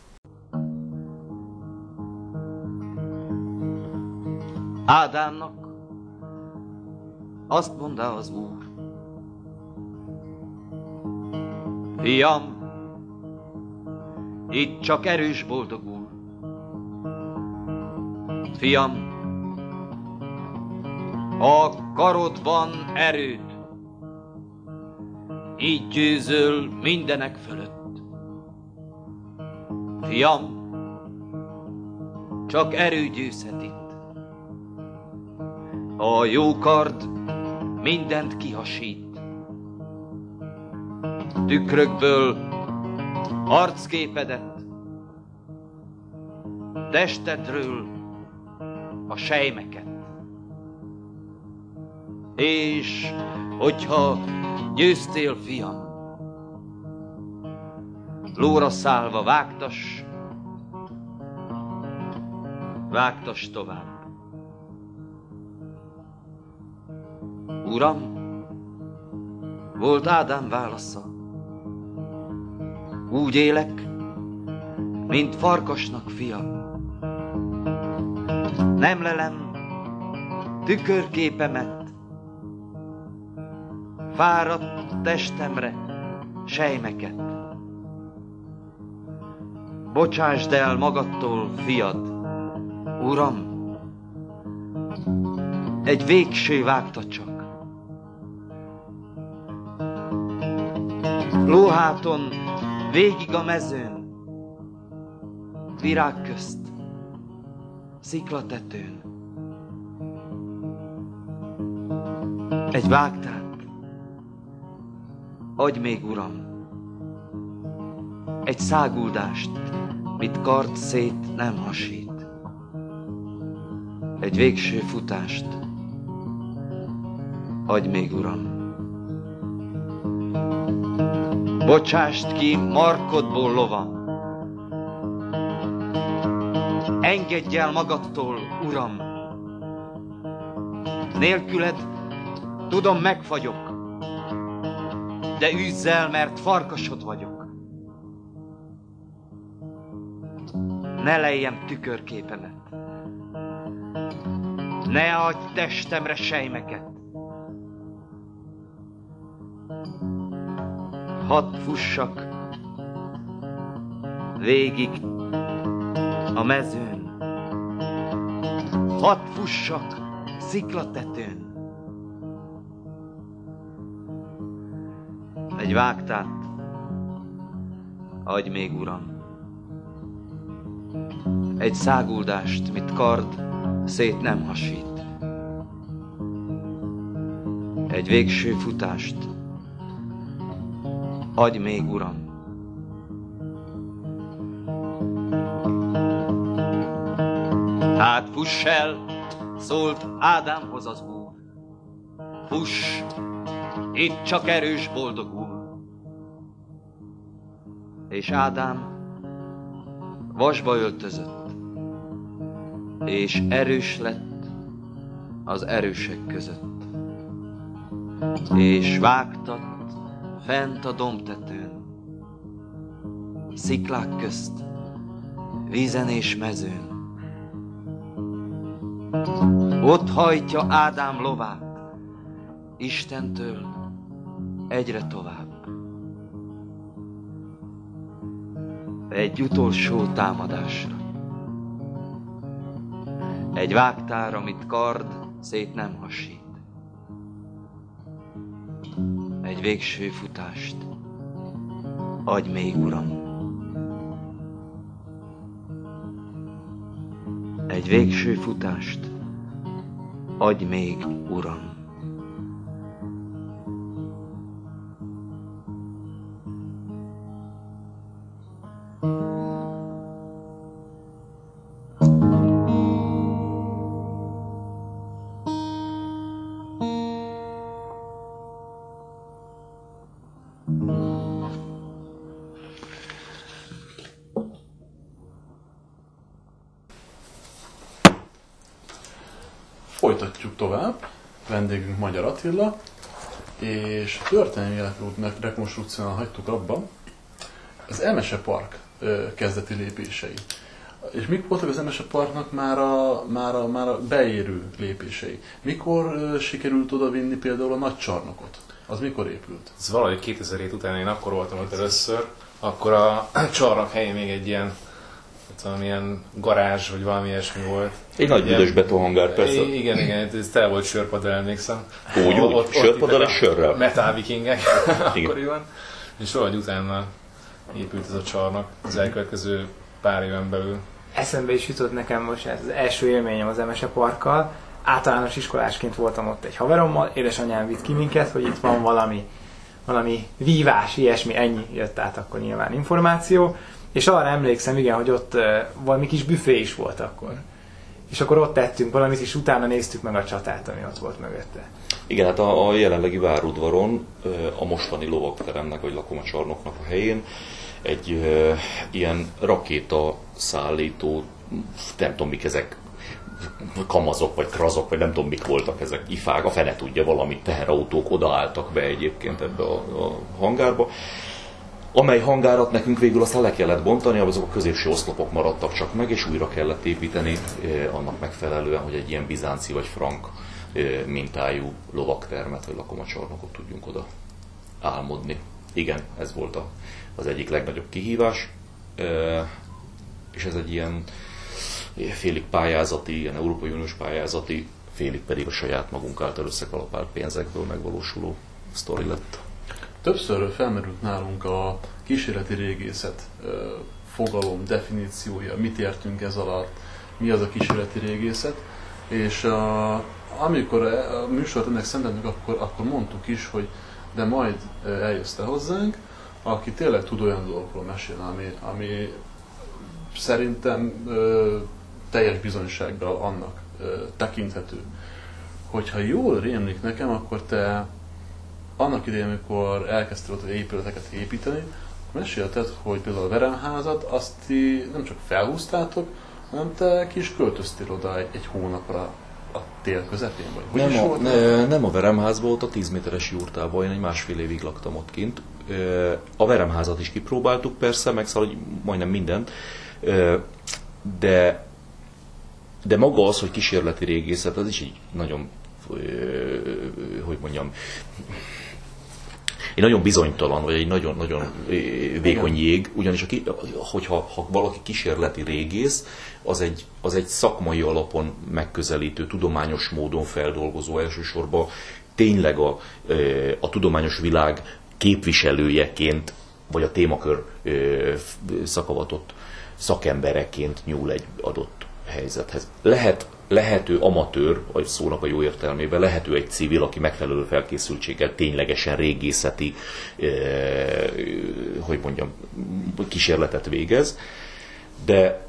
Ádámnak azt mondta az Úr: fiam, itt csak erős boldogul. Fiam, a karodban erőd, így győzöl mindenek fölött. Fiam, csak erő győzhet itt. A jó kard mindent kihasít. Tükrökből arcképedet, testedről a sejmeket. És hogyha győztél, fiam, lóra szállva vágtass, vágtass tovább. Uram, volt Ádám válasza, úgy élek, mint farkasnak fia. Nem lelem tükörképemet, fáradt testemre sejmeket. Bocsásd el magadtól, fiad, Uram, egy végső vágta csak. Lóháton, végig a mezőn, virág közt, sziklatetőn. Egy vágtát, adj még, Uram, egy száguldást, mit kard szét nem hasít. Egy végső futást, adj még, Uram. Bocsást ki markodból, lovam, engedj el magadtól, Uram. Nélküled tudom, megfagyok, de üzz el, mert farkasod vagyok. Ne lejjem tükörképemet, ne adj testemre sejmeket. Hadd fussak végig a mezőn, hadd fussak sziklatetőn. Egy vágtát adj még, Uram, egy száguldást, mit kard szét nem hasít. Egy végső futást adj még, Uram. Hát fuss el, szólt Ádámhoz az Úr. Fuss, itt csak erős boldogul. És Ádám vasba öltözött, és erős lett az erősek között. És vágtat fent a dombtetőn, sziklák közt, vízen és mezőn. Ott hajtja Ádám lovát, Istentől egyre tovább. Egy utolsó támadásra, egy vágtár, amit kard szét nem hasít. Egy végső futást adj még, Uram. Egy végső futást adj még, Uram. Folytatjuk tovább. Vendégünk Magyar Attila, és történelmi életrúd rekonstrukciónál hagytuk abba az Emese Park kezdeti lépései. És mik voltak az Emese Parknak már a, már a, már a beérő lépései? Mikor sikerült odavinni például a nagy csarnokot? Az mikor épült? Ez valahogy kétezer-hét után, én akkor voltam ott először, akkor a csarnok helyén még egy ilyen, valamilyen garázs, vagy valami ilyesmi volt. Egy nagy büdös betonhangár, persze. Igen, igen, ez tele volt sörpaddal, emlékszem. Úgy, úgy, sörpaddal és sörrel. Metal vikingek akkoriban. És valahogy utána épült ez a csarnok az elkövetkező pár éven belül. Eszembe is jutott nekem most ez az első élményem az Emese Parkkal. Általános iskolásként voltam ott egy haverommal, édesanyám vitt ki minket, hogy itt van valami, valami vívás, ilyesmi, ennyi jött át akkor nyilván információ. És arra emlékszem, igen, hogy ott uh, valami kis büfé is volt akkor. És akkor ott tettünk valamit, és utána néztük meg a csatát, ami ott volt mögötte. Igen, hát a, a jelenlegi várudvaron, a mostani lovagteremnek, vagy lakomacsarnoknak a helyén egy uh, ilyen rakéta szállító, nem tudom mik ezek, kamazok, vagy krazok, vagy nem tudom mik voltak ezek, ifák, a fene tudja, valamit teherautók odaálltak be egyébként ebbe a, a hangárba. Amely hangárat nekünk végül aztán le kellett bontani, azok a középső oszlopok maradtak csak meg, és újra kellett építeni eh, annak megfelelően, hogy egy ilyen bizánci vagy frank eh, mintájú lovagtermet vagy lakomacsarnokot tudjunk oda álmodni. Igen, ez volt a, az egyik legnagyobb kihívás, eh, és ez egy ilyen félig pályázati, ilyen Európai Uniós pályázati félig pedig a saját magunk által összekalapált pénzekből megvalósuló sztori lett. Többször felmerült nálunk a kísérleti régészet fogalom, definíciója, mit értünk ez alatt, mi az a kísérleti régészet, és a, amikor a műsort ennek szenteltünk, akkor, akkor mondtuk is, hogy de majd eljössz te hozzánk, aki tényleg tud olyan dolgokról mesélni, ami, ami szerintem ö, teljes bizonysággal annak ö, tekinthető. Hogyha jól rémlik nekem, akkor te annak idején, amikor elkezdtél ott épületeket építeni, mesélted, hogy például a Veremházat, azt ti nem csak felhúztátok, hanem te ki is költöztél oda egy, egy hónapra a tél közepén? Vagy Nem a, ne, nem a Veremházban, ott a tíz méteres jurtában, én egy másfél évig laktam ott kint. A Veremházat is kipróbáltuk persze, meg szóval majdnem mindent, de, de maga az, hogy kísérleti régészet, az is így nagyon, hogy mondjam, egy nagyon bizonytalan, vagy egy nagyon-nagyon vékony jég, ugyanis aki, hogyha ha valaki kísérleti régész, az egy, az egy szakmai alapon megközelítő, tudományos módon feldolgozó, elsősorban tényleg a, a tudományos világ képviselőjeként, vagy a témakör szakavatott szakembereként nyúl egy adott helyzethez. Lehet, lehető amatőr, vagy szónak a jó értelmében, lehető egy civil, aki megfelelő felkészültséggel ténylegesen régészeti, eh, hogy mondjam, kísérletet végez, de,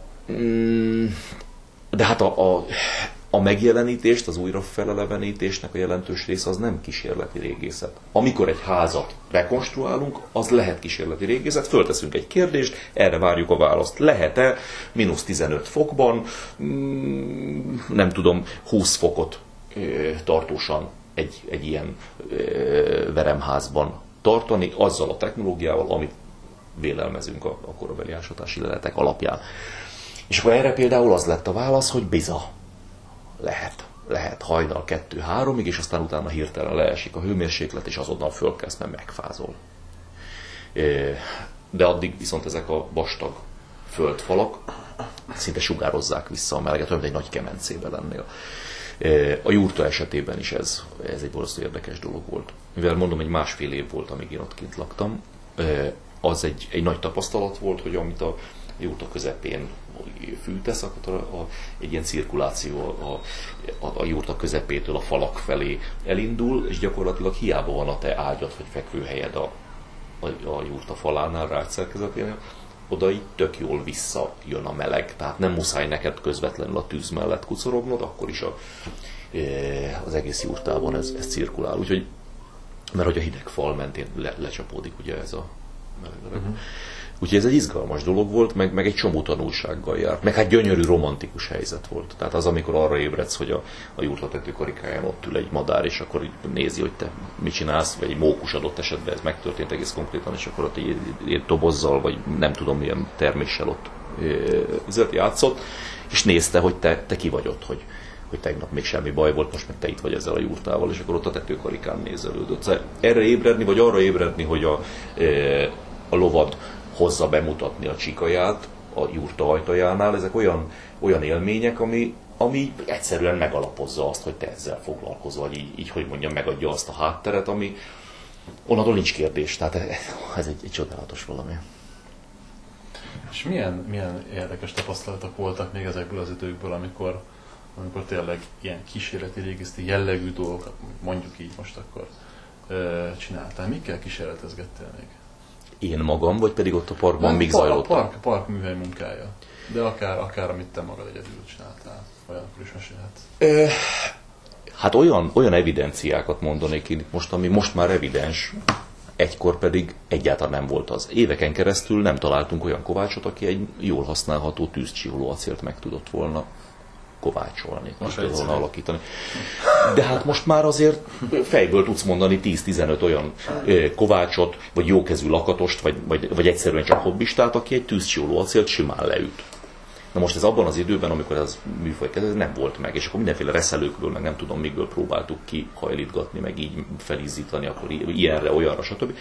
de hát a, a, a megjelenítést, az újra felelevenítésnek a jelentős része az nem kísérleti régészet. Amikor egy házat rekonstruálunk, az lehet kísérleti régészet, fölteszünk egy kérdést, erre várjuk a választ. Lehet-e mínusz tizenöt fokban, nem tudom, húsz fokot tartósan egy, egy ilyen veremházban tartani, azzal a technológiával, amit vélelmezünk a, a korabeli ásatási leletek alapján. És akkor erre például az lett a válasz, hogy biza. Lehet, lehet hajnal kettő-háromig, és aztán utána hirtelen leesik a hőmérséklet, és azonnal fölkelsz, mert megfázol. De addig viszont ezek a vastag földfalak szinte sugározzák vissza a meleget, olyan, mint egy nagy kemencébe lennél. A jurta esetében is ez, ez egy borzasztó érdekes dolog volt. Mivel mondom, egy másfél év volt, amíg én ott kint laktam, az egy, egy nagy tapasztalat volt, hogy amit a jurta közepén fűtesz, akkor a, a, egy ilyen cirkuláció a, a, a jurta közepétől a falak felé elindul, és gyakorlatilag hiába van a te ágyad vagy fekvőhelyed a, a, a jurta falánál, rágy szerkezeténél, oda így tök jól visszajön a meleg. Tehát nem muszáj neked közvetlenül a tűz mellett kucorognod, akkor is a, az egész jurtában ez, ez cirkulál. Úgyhogy, mert hogy a hideg fal mentén le, lecsapódik ugye ez a meleg. Uh-huh. Úgyhogy ez egy izgalmas dolog volt, meg, meg egy csomó tanulsággal járt. Meg hát gyönyörű, romantikus helyzet volt. Tehát az, amikor arra ébredsz, hogy a, a jurta tetőkarikáján ott ül egy madár, és akkor így nézi, hogy te mit csinálsz, vagy egy mókus adott esetben ez megtörtént egész konkrétan, és akkor ott egy, egy dobozzal, vagy nem tudom milyen terméssel ott üzlet játszott, és nézte, hogy te, te ki vagy ott, hogy, hogy tegnap még semmi baj volt, most meg te itt vagy ezzel a jurtával, és akkor ott a tetőkarikán nézelődött. Szóval erre ébredni, vagy arra ébredni, hogy a, a lovad hozza bemutatni a csikaját a jurta ajtajánál, ezek olyan, olyan élmények, ami, ami egyszerűen megalapozza azt, hogy te ezzel foglalkozol, vagy így, így, hogy mondjam, megadja azt a hátteret, ami onnantól nincs kérdés. Tehát ez egy, egy csodálatos valami. És milyen, milyen érdekes tapasztalatok voltak még ezekből az időkből, amikor, amikor tényleg ilyen kísérleti régészeti jellegű dolgokat, mondjuk így most akkor, csináltál? Mikkel kísérletezgettél még? Én magam, vagy pedig ott a parkban még zajlott? A park, park műhely munkája. De akár, akár amit te magad egyedül csináltál. Olyankor is mesélhetsz. Hát olyan, olyan evidenciákat mondanék én itt most, ami most már evidens, egykor pedig egyáltalán nem volt az. Éveken keresztül nem találtunk olyan kovácsot, aki egy jól használható tűzcsiholó acélt meg tudott volna kovácsolni, most tudod volna alakítani. De hát most már azért fejből tudsz mondani tíz-tizenöt olyan kovácsot, vagy jókezű lakatost, vagy, vagy, vagy egyszerűen csak hobbistát, aki egy tűzcsiholó acélt simán leüt. Na most ez abban az időben, amikor ez műfaj kezdett, nem volt meg, és akkor mindenféle reszelőkből, meg nem tudom miből próbáltuk kihajlítgatni, meg így felízzítani, akkor ilyenre, olyanra, stb.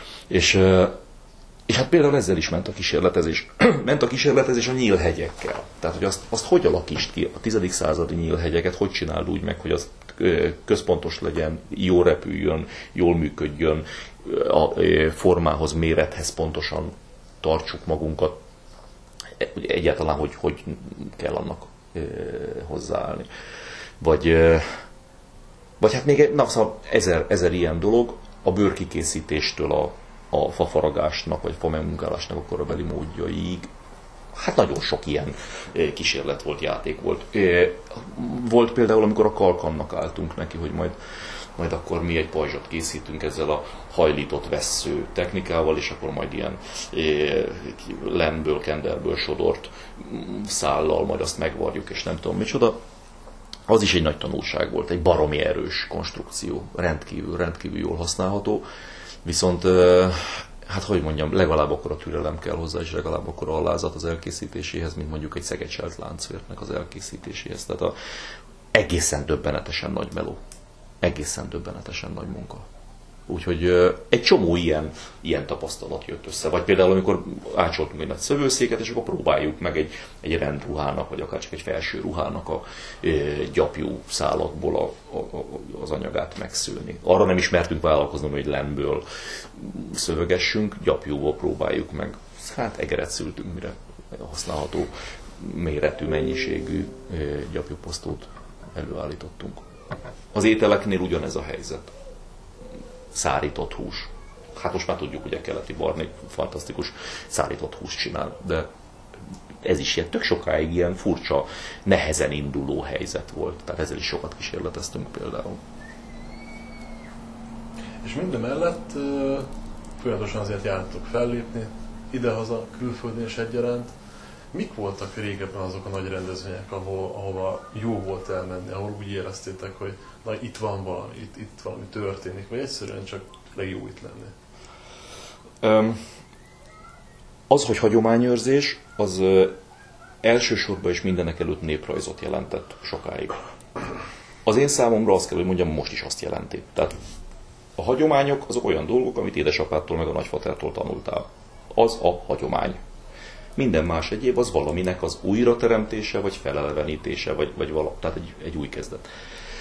És, és hát például ezzel is ment a kísérletezés. Ment a kísérletezés a nyílhegyekkel. Tehát, hogy azt, azt hogy alakítsd ki, a tizedik századi nyílhegyeket hogy csináld úgy meg, hogy az központos legyen, jól repüljön, jól működjön, a formához, mérethez pontosan tartsuk magunkat, egyáltalán, hogy, hogy kell annak hozzáállni. Vagy, vagy hát még na, szóval ezer, ezer ilyen dolog, a bőrkikészítéstől a, a fafaragásnak, vagy famemunkálásnak a korabeli módjaiig. Hát nagyon sok ilyen kísérlet volt, játék volt. Volt például, amikor a kalkannak álltunk neki, hogy majd, majd akkor mi egy pajzsot készítünk ezzel a hajlított vessző technikával, és akkor majd ilyen lenből, kenderből sodort szállal, majd azt megvarjuk, és nem tudom micsoda. Az is egy nagy tanulság volt, egy baromi erős konstrukció, rendkívül, rendkívül jól használható, viszont hát hogy mondjam, legalább akkora türelem kell hozzá, és legalább akkora alázat az elkészítéséhez, mint mondjuk egy szegecselt láncvértnek az elkészítéséhez. Tehát a, egészen döbbenetesen nagy meló. Egészen döbbenetesen nagy munka. Úgyhogy egy csomó ilyen, ilyen tapasztalat jött össze. Vagy például, amikor ácsoltunk egy nagy szövőszéket, és akkor próbáljuk meg egy, egy rendruhának, vagy akár csak egy felső ruhának a e, gyapjú szálakból a, a, az anyagát megszőni. Arra nem ismertünk vállalkozni, hogy lenből szövegessünk, gyapjúból próbáljuk meg. Hát egeret szültünk, mire használható méretű, mennyiségű e, gyapjúposztót előállítottunk. Az ételeknél ugyanez a helyzet. Szárított hús. Hát most már tudjuk, hogy a keleti Barni fantasztikus szárított húst csinál, de ez is ilyen tök sokáig ilyen furcsa, nehezen induló helyzet volt. Tehát ezzel is sokat kísérleteztünk például. És minden mellett folyamatosan azért jártok fellépni, idehaza, külföldön is egyaránt. Mik voltak régebben azok a nagy rendezvények, ahol, ahova jó volt elmenni, ahol úgy éreztétek, hogy na, itt van valami, itt, itt valami történik, vagy egyszerűen csak elég jó itt lenni? Um, az, hogy hagyományőrzés, az uh, elsősorban és mindenek előtt néprajzot jelentett sokáig. Az én számomra azt kell, hogy mondjam, most is azt jelenti. Tehát a hagyományok azok olyan dolgok, amit édesapától meg a nagyfatártól tanultál. Az a hagyomány. Minden más egyéb az valaminek az újrateremtése, vagy felelevenítése, vagy, vagy vala, tehát egy, egy új kezdet.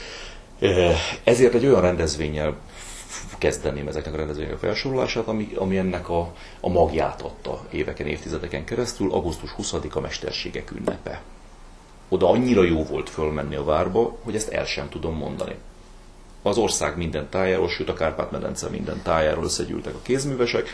Ezért egy olyan rendezvénnyel kezdeném ezeknek a rendezvények a felsorolását, ami, ami ennek a, a magját adta éveken, évtizedeken keresztül, augusztus huszadika mesterségek ünnepe. Oda annyira jó volt fölmenni a várba, hogy ezt el sem tudom mondani. Az ország minden tájáról, sőt a Kárpát-medence minden tájáról összegyűltek a kézművesek,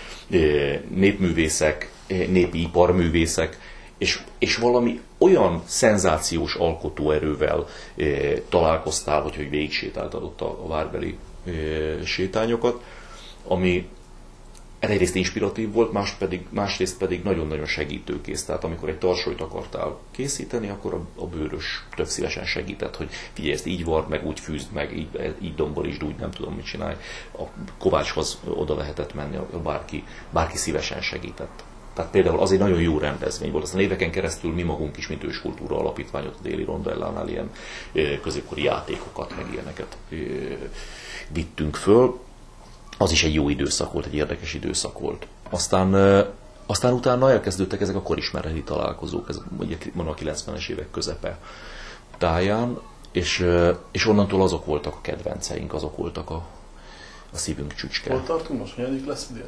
népművészek, népi iparművészek, és, és valami olyan szenzációs alkotóerővel e, találkoztál, hogy, hogy végig sétáltad ott a, a várbeli e, sétányokat, ami egyrészt inspiratív volt, más pedig, másrészt pedig nagyon-nagyon segítőkész. Tehát amikor egy tarsolyt akartál készíteni, akkor a, a bőrös tök szívesen segített, hogy figyelj, ezt így vard meg, úgy fűzd meg, így, így domborítsd, úgy nem tudom mit csinálj. A kovácshoz oda lehetett menni, bárki, bárki szívesen segített. Tehát például az egy nagyon jó rendezvény volt. Aztán éveken keresztül mi magunk is, mint Őskultúra Alapítványot, a Déli Rondellánál ilyen középkori játékokat, meg ilyeneket vittünk föl. Az is egy jó időszak volt, egy érdekes időszak volt. Aztán, aztán utána elkezdődtek ezek a korismereti találkozók, ez mondjuk a kilencvenes évek közepe táján, és, és onnantól azok voltak a kedvenceink, azok voltak a, a szívünk csücske. Hol tartunk most? Milyenik lesz idén?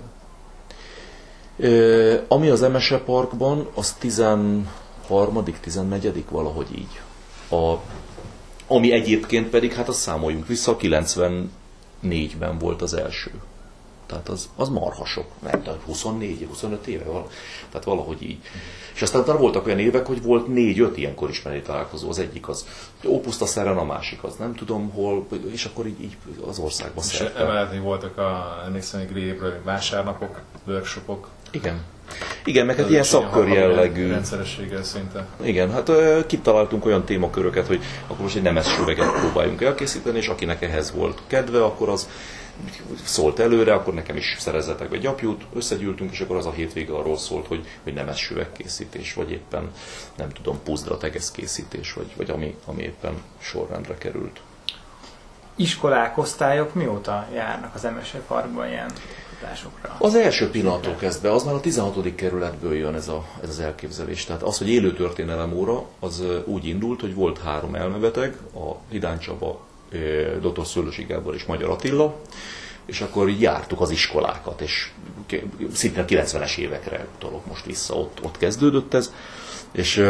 Ami az Emese Parkban, az tizenharmadik, tizennegyedik valahogy így. A, ami egyébként pedig, hát azt számoljunk vissza, kilencvennégyben volt az első. Tehát az, az marha sok, nem tudom, huszonnégy, huszonöt éve, tehát valahogy így. És aztán utána voltak olyan évek, hogy volt négy-öt ilyen korismereti találkozó, az egyik az Ópuszta Szeren, a másik az nem tudom hol, és akkor így, így az országban szerte. És emellett voltak a, emlékszem, hogy Grébről vásárnapok, workshopok. Igen. Igen, meg hát ilyen szakkör jellegű. Rendszerességgel szinte. Igen, hát kitaláltunk olyan témaköröket, hogy akkor most egy nemes süveget próbáljunk elkészíteni, és akinek ehhez volt kedve, akkor az szólt előre, akkor nekem is szerezzetek be gyapjút, összegyűltünk, és akkor az a hétvége arról szólt, hogy, hogy nemes süvegkészítés, vagy éppen, nem tudom, puzdra tegesz készítés, vagy, vagy ami, ami éppen sorrendre került. Iskolák, osztályok mióta járnak az Emese Parkban ilyen kiállításokra? Az első pillanattól kezdve, az már a tizenhatodik kerületből jön ez, a, ez az elképzelés. Tehát az, hogy élő történelem óra, az úgy indult, hogy volt három elmebeteg, a Hidány Csaba, dr. Szőlősi Gábor és Magyar Attila, és akkor így jártuk az iskolákat, és szinte a kilencvenes évekre utalok most vissza, ott, ott kezdődött ez, és,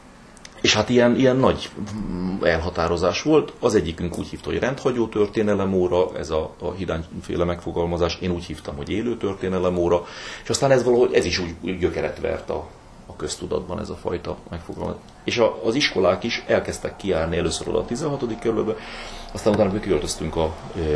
és hát ilyen, ilyen nagy elhatározás volt. Az egyikünk úgy hívta, hogy rendhagyó történelemóra, ez a, a Hidány-féle megfogalmazás, én úgy hívtam, hogy élő történelemóra, és aztán ez valahogy, ez is úgy, úgy gyökeret vert a, a köztudatban, ez a fajta megfogalmazás. És a, az iskolák is elkezdtek kijárni először oda a tizenhatodik kerületbe, aztán utána kiköltöztünk a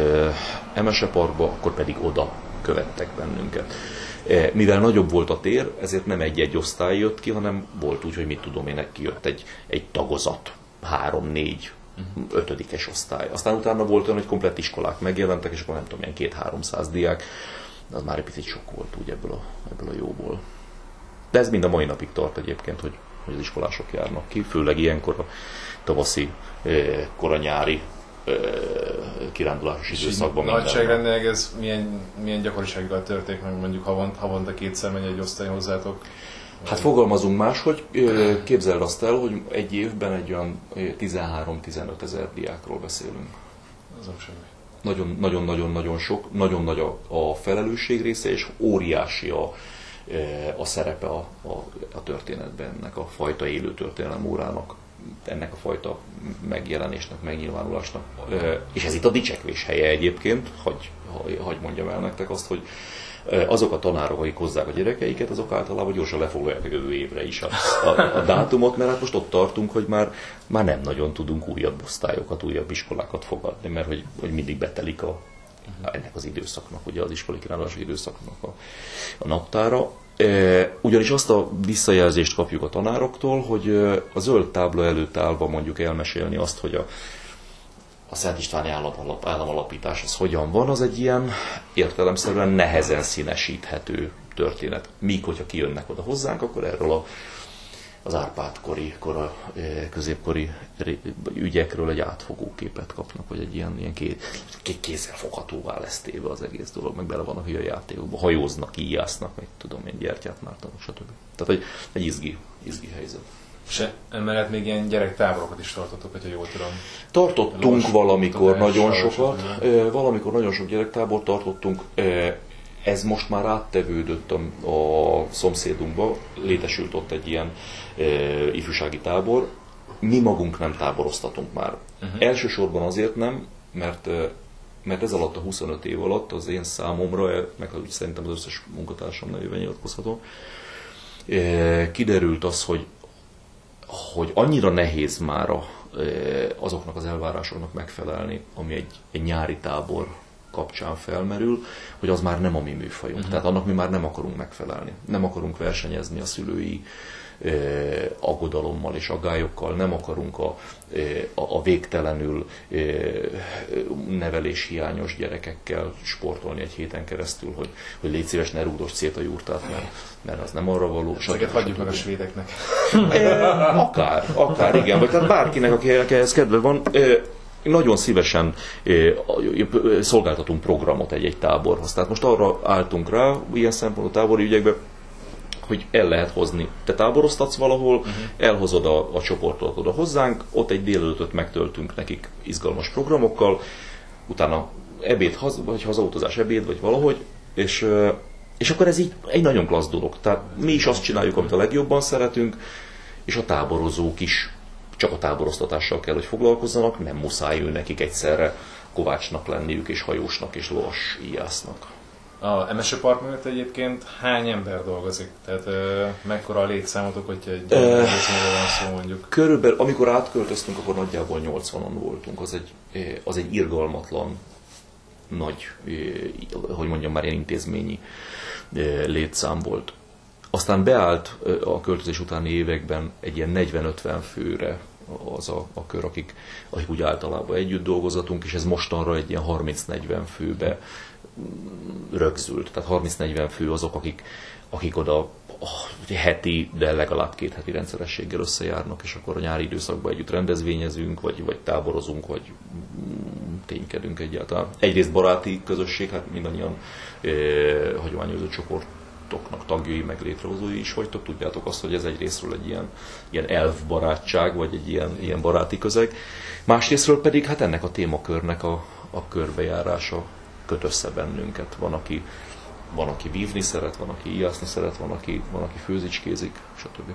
e, Emese Parkba, akkor pedig oda követtek bennünket. E, mivel nagyobb volt a tér, ezért nem egy-egy osztály jött ki, hanem volt úgy, hogy mit tudom én, kijött egy, egy tagozat, három, négy, uh-huh. ötödikes osztály. Aztán utána volt olyan, hogy komplett iskolák megjelentek, és akkor nem tudom, ilyen két-háromszáz diák. Az már egy picit sok volt úgy ebből a, ebből a jóból. De ez mind a mai napig tart egyébként, hogy, hogy az iskolások járnak ki, főleg ilyenkor a tavaszi, kora nyári kirándulásos időszakban. Nagyságrendileg ez milyen, milyen gyakorisággal történik meg, mondjuk havont, havonta kétszer megy egy osztály hozzátok? Hát fogalmazunk máshogy, képzeld azt el, hogy egy évben egy olyan tizenhárom-tizenöt ezer diákról beszélünk. Az nem semmi. Nagyon-nagyon-nagyon sok, nagyon nagy a, a felelősség része, és óriási a, a szerepe a, a, a történetben, ennek a fajta élő történelem órának, ennek a fajta megjelenésnek, megnyilvánulásnak. És ez itt a dicsekvés helye egyébként, hagy, hagy mondjam el nektek azt, hogy azok a tanárok, akik hozzák a gyerekeiket, azok általában gyorsan lefoglalják a jövő évre is a, a, a dátumot, mert hát most ott tartunk, hogy már, már nem nagyon tudunk újabb osztályokat, újabb iskolákat fogadni, mert hogy, hogy mindig betelik a, ennek az időszaknak, ugye az iskolai kirándulási időszaknak a, a naptára. E, ugyanis azt a visszajelzést kapjuk a tanároktól, hogy a zöld tábla előtt állva mondjuk elmesélni azt, hogy a, a Szent Istváni államalap, államalapítás az hogyan van, az egy ilyen értelemszerűen nehezen színesíthető történet. Míg, hogyha kijönnek oda hozzánk, akkor erről a, az Árpád-kori, kora, középkori ügyekről egy átfogó képet kapnak, vagy egy ilyen, ilyen ké, kézzel foghatóvá lesz téve az egész dolog, meg bele vannak ilyen játékokban, hajóznak, íjásznak, meg tudom én, gyertyát mártanak, stb. Tehát egy, egy izgi, izgi helyzet. És emellett még ilyen gyerektáborokat is tartottok, hogyha jól tudom. Tartottunk Los, valamikor nagyon sokat, sokat. valamikor nagyon sok gyerektábort tartottunk. Ez most már áttevődött a, a szomszédunkba, létesült ott egy ilyen e, ifjúsági tábor. Mi magunk nem táboroztatunk már. Uh-huh. Elsősorban azért nem, mert, mert ez alatt a huszonöt év alatt az én számomra, meg úgy szerintem az összes munkatársam nevében nyilatkozhatom, e, kiderült az, hogy, hogy annyira nehéz már a, e, azoknak az elvárásoknak megfelelni, ami egy, egy nyári tábor kapcsán felmerül, hogy az már nem a mi műfajunk. Uh-huh. Tehát annak mi már nem akarunk megfelelni. Nem akarunk versenyezni a szülői eh, aggodalommal és aggályokkal, nem akarunk a, eh, a végtelenül eh, neveléshiányos gyerekekkel sportolni egy héten keresztül, hogy, hogy légy szíves, ne rúgdosd szét a jurtát, mert, mert az nem arra való. Ezeket hagyjuk meg a svédeknek. Eh, akár, akár, igen. Vagy tehát bárkinek, akinek ehhez kedve van, eh, nagyon szívesen eh, szolgáltatunk programot egy-egy táborhoz. Tehát most arra álltunk rá, ilyen szempontból tábori ügyekben, hogy el lehet hozni. Te táboroztatsz valahol, uh-huh. elhozod a, a csoportot oda hozzánk, ott egy délelőttöt megtöltünk nekik izgalmas programokkal, utána ebéd, vagy hazautazás ebéd, vagy valahogy, és, és akkor ez így egy nagyon klassz dolog. Tehát mi is azt csináljuk, amit a legjobban szeretünk, és a táborozók is csak a táboroztatással kell, hogy foglalkozzanak, nem muszáj ő nekik egyszerre kovácsnak lenniük, és hajósnak, és lovas íjásznak. A Emese Park mögött egyébként hány ember dolgozik? Tehát ö, mekkora a létszámotok, hogyha egy gyermekről van szó mondjuk? Körülbelül, amikor átköltöztünk, akkor nagyjából nyolcvanan voltunk. Az egy, az egy irgalmatlan nagy, hogy mondjam, már ilyen intézményi létszám volt. Aztán beállt a költözés utáni években egy ilyen negyven-ötven főre az a, a kör, akik, akik úgy általában együtt dolgozatunk, és ez mostanra egy ilyen harminc-negyven főbe rögzült. Tehát harminc-negyven fő azok, akik, akik oda oh, heti, de legalább két heti rendszerességgel összejárnak, és akkor a nyári időszakban együtt rendezvényezünk, vagy, vagy táborozunk, vagy ténykedünk egyáltalán. Egyrészt baráti közösség, hát mindannyian e, hagyományőrző csoportoknak tagjai, meg létrehozói is vagytok. Tudjátok azt, hogy ez egyrésztről egy ilyen, ilyen elfbarátság, vagy egy ilyen, ilyen baráti közeg. Másrésztről pedig hát ennek a témakörnek a, a körbejárása köt össze bennünket. Van, aki, van, aki vívni szeret, van, aki ijászni szeret, van, aki, van, aki főzicskézik, stb.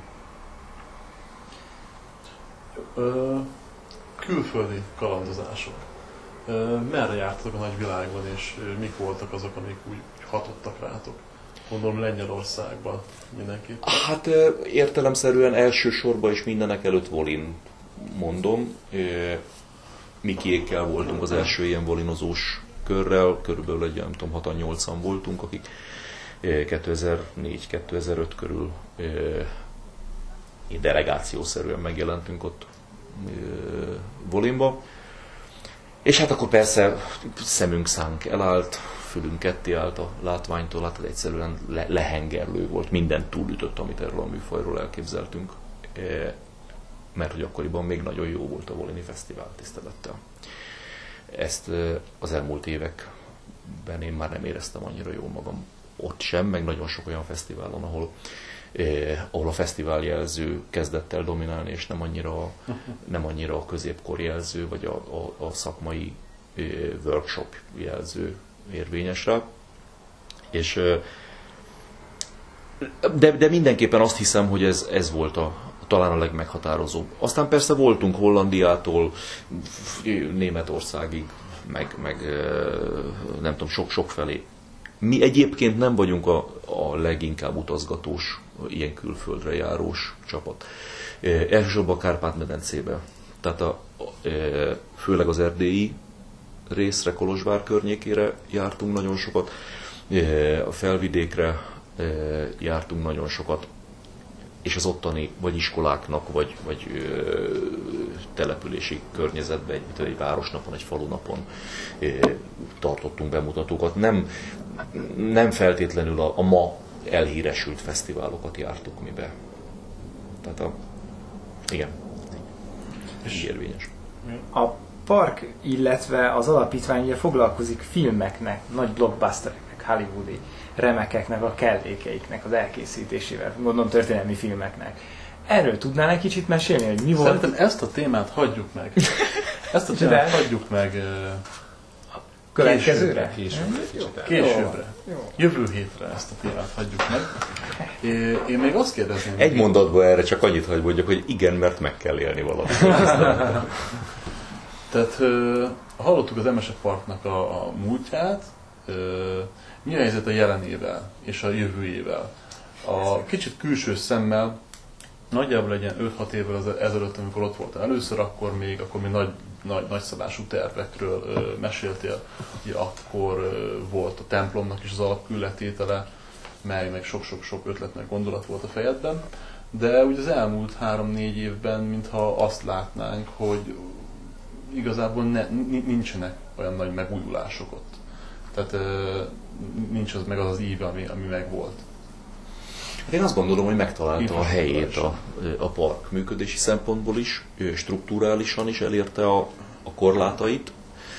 Ö, külföldi kalandozások. Ö, merre jártatok a nagyvilágban, és mik voltak azok, amik úgy, úgy hatottak rátok? Gondolom Lengyelországban mindenki. Hát értelemszerűen elsősorban és mindenek előtt Volin mondom. Mikiékkel voltunk az első ilyen volinozós körrel, körülbelül egy, nem tudom, hatan-nyolcan voltunk, akik kétezer-négy kétezer-öt körül delegációszerűen megjelentünk ott Volinba. És hát akkor persze szemünk szánk elállt, fülünk ketté állt a látványtól, hát egyszerűen le- lehengerlő volt, minden túlütött, amit erről a műfajról elképzeltünk, mert hogy akkoriban még nagyon jó volt a Volini Fesztivál, tisztelettel. Ezt az elmúlt években én már nem éreztem annyira jól magam ott sem, meg nagyon sok olyan fesztiválon, ahol, eh, ahol a fesztivál jelző kezdett el dominálni, és nem annyira, nem annyira a középkor jelző, vagy a, a, a szakmai eh, workshop jelző érvényes rá. És, eh, de, de mindenképpen azt hiszem, hogy ez, ez volt a, talán a legmeghatározóbb. Aztán persze voltunk Hollandiától Németországig, meg, meg nem tudom, sok-sok felé. Mi egyébként nem vagyunk a, a leginkább utazgatós, ilyen külföldre járós csapat. Elsősorban a Kárpát-medencébe. Tehát a, a, főleg az erdélyi részre, Kolozsvár környékére jártunk nagyon sokat, a felvidékre jártunk nagyon sokat, és az ottani vagy iskoláknak, vagy, vagy ö, települési környezetben, egy, egy városnapon, egy falunapon ö, tartottunk bemutatókat. Nem, nem feltétlenül a, a ma elhíresült fesztiválokat jártuk mi be. Tehát a, igen, és érvényes. A park, illetve az alapítvány ugye foglalkozik filmeknek, nagy blockbustereknek, hollywoodi remekeknek, a kellékeiknek az elkészítésével, gondolom történelmi filmeknek. Erről tudnál egy kicsit mesélni, hogy mi volt? Szerintem ezt a témát hagyjuk meg. Ezt a témát De... hagyjuk meg uh, következőre? Későbbre. Későbbre. Későbbre. Jó. Jövő hétre ezt a témát hagyjuk meg. É, én még azt kérdezném... Egy mondatban erre csak annyit hagy mondjak, hogy igen, mert meg kell élni valamit. Tehát uh, hallottuk az em es e Parknak a, a múltját, uh, mi a helyzet a jelenével és a jövőjével? A kicsit külső szemmel, nagyjából egy ilyen öt-hat évvel ezelőtt, amikor ott voltam először, akkor még, akkor még nagy, nagy, nagyszabású tervekről ö, meséltél. Ugye akkor ö, volt a templomnak is az alapkülletétele, mely meg sok-sok-sok ötlet meg gondolat volt a fejedben. De ugye az elmúlt három-négy évben, mintha azt látnánk, hogy igazából ne, nincsenek olyan nagy megújulások ott. Tehát ö, nincs az meg az az íve, ami, ami meg volt. Én azt gondolom, hogy megtalálta a helyét a, a park működési szempontból is, strukturálisan is elérte a, a korlátait,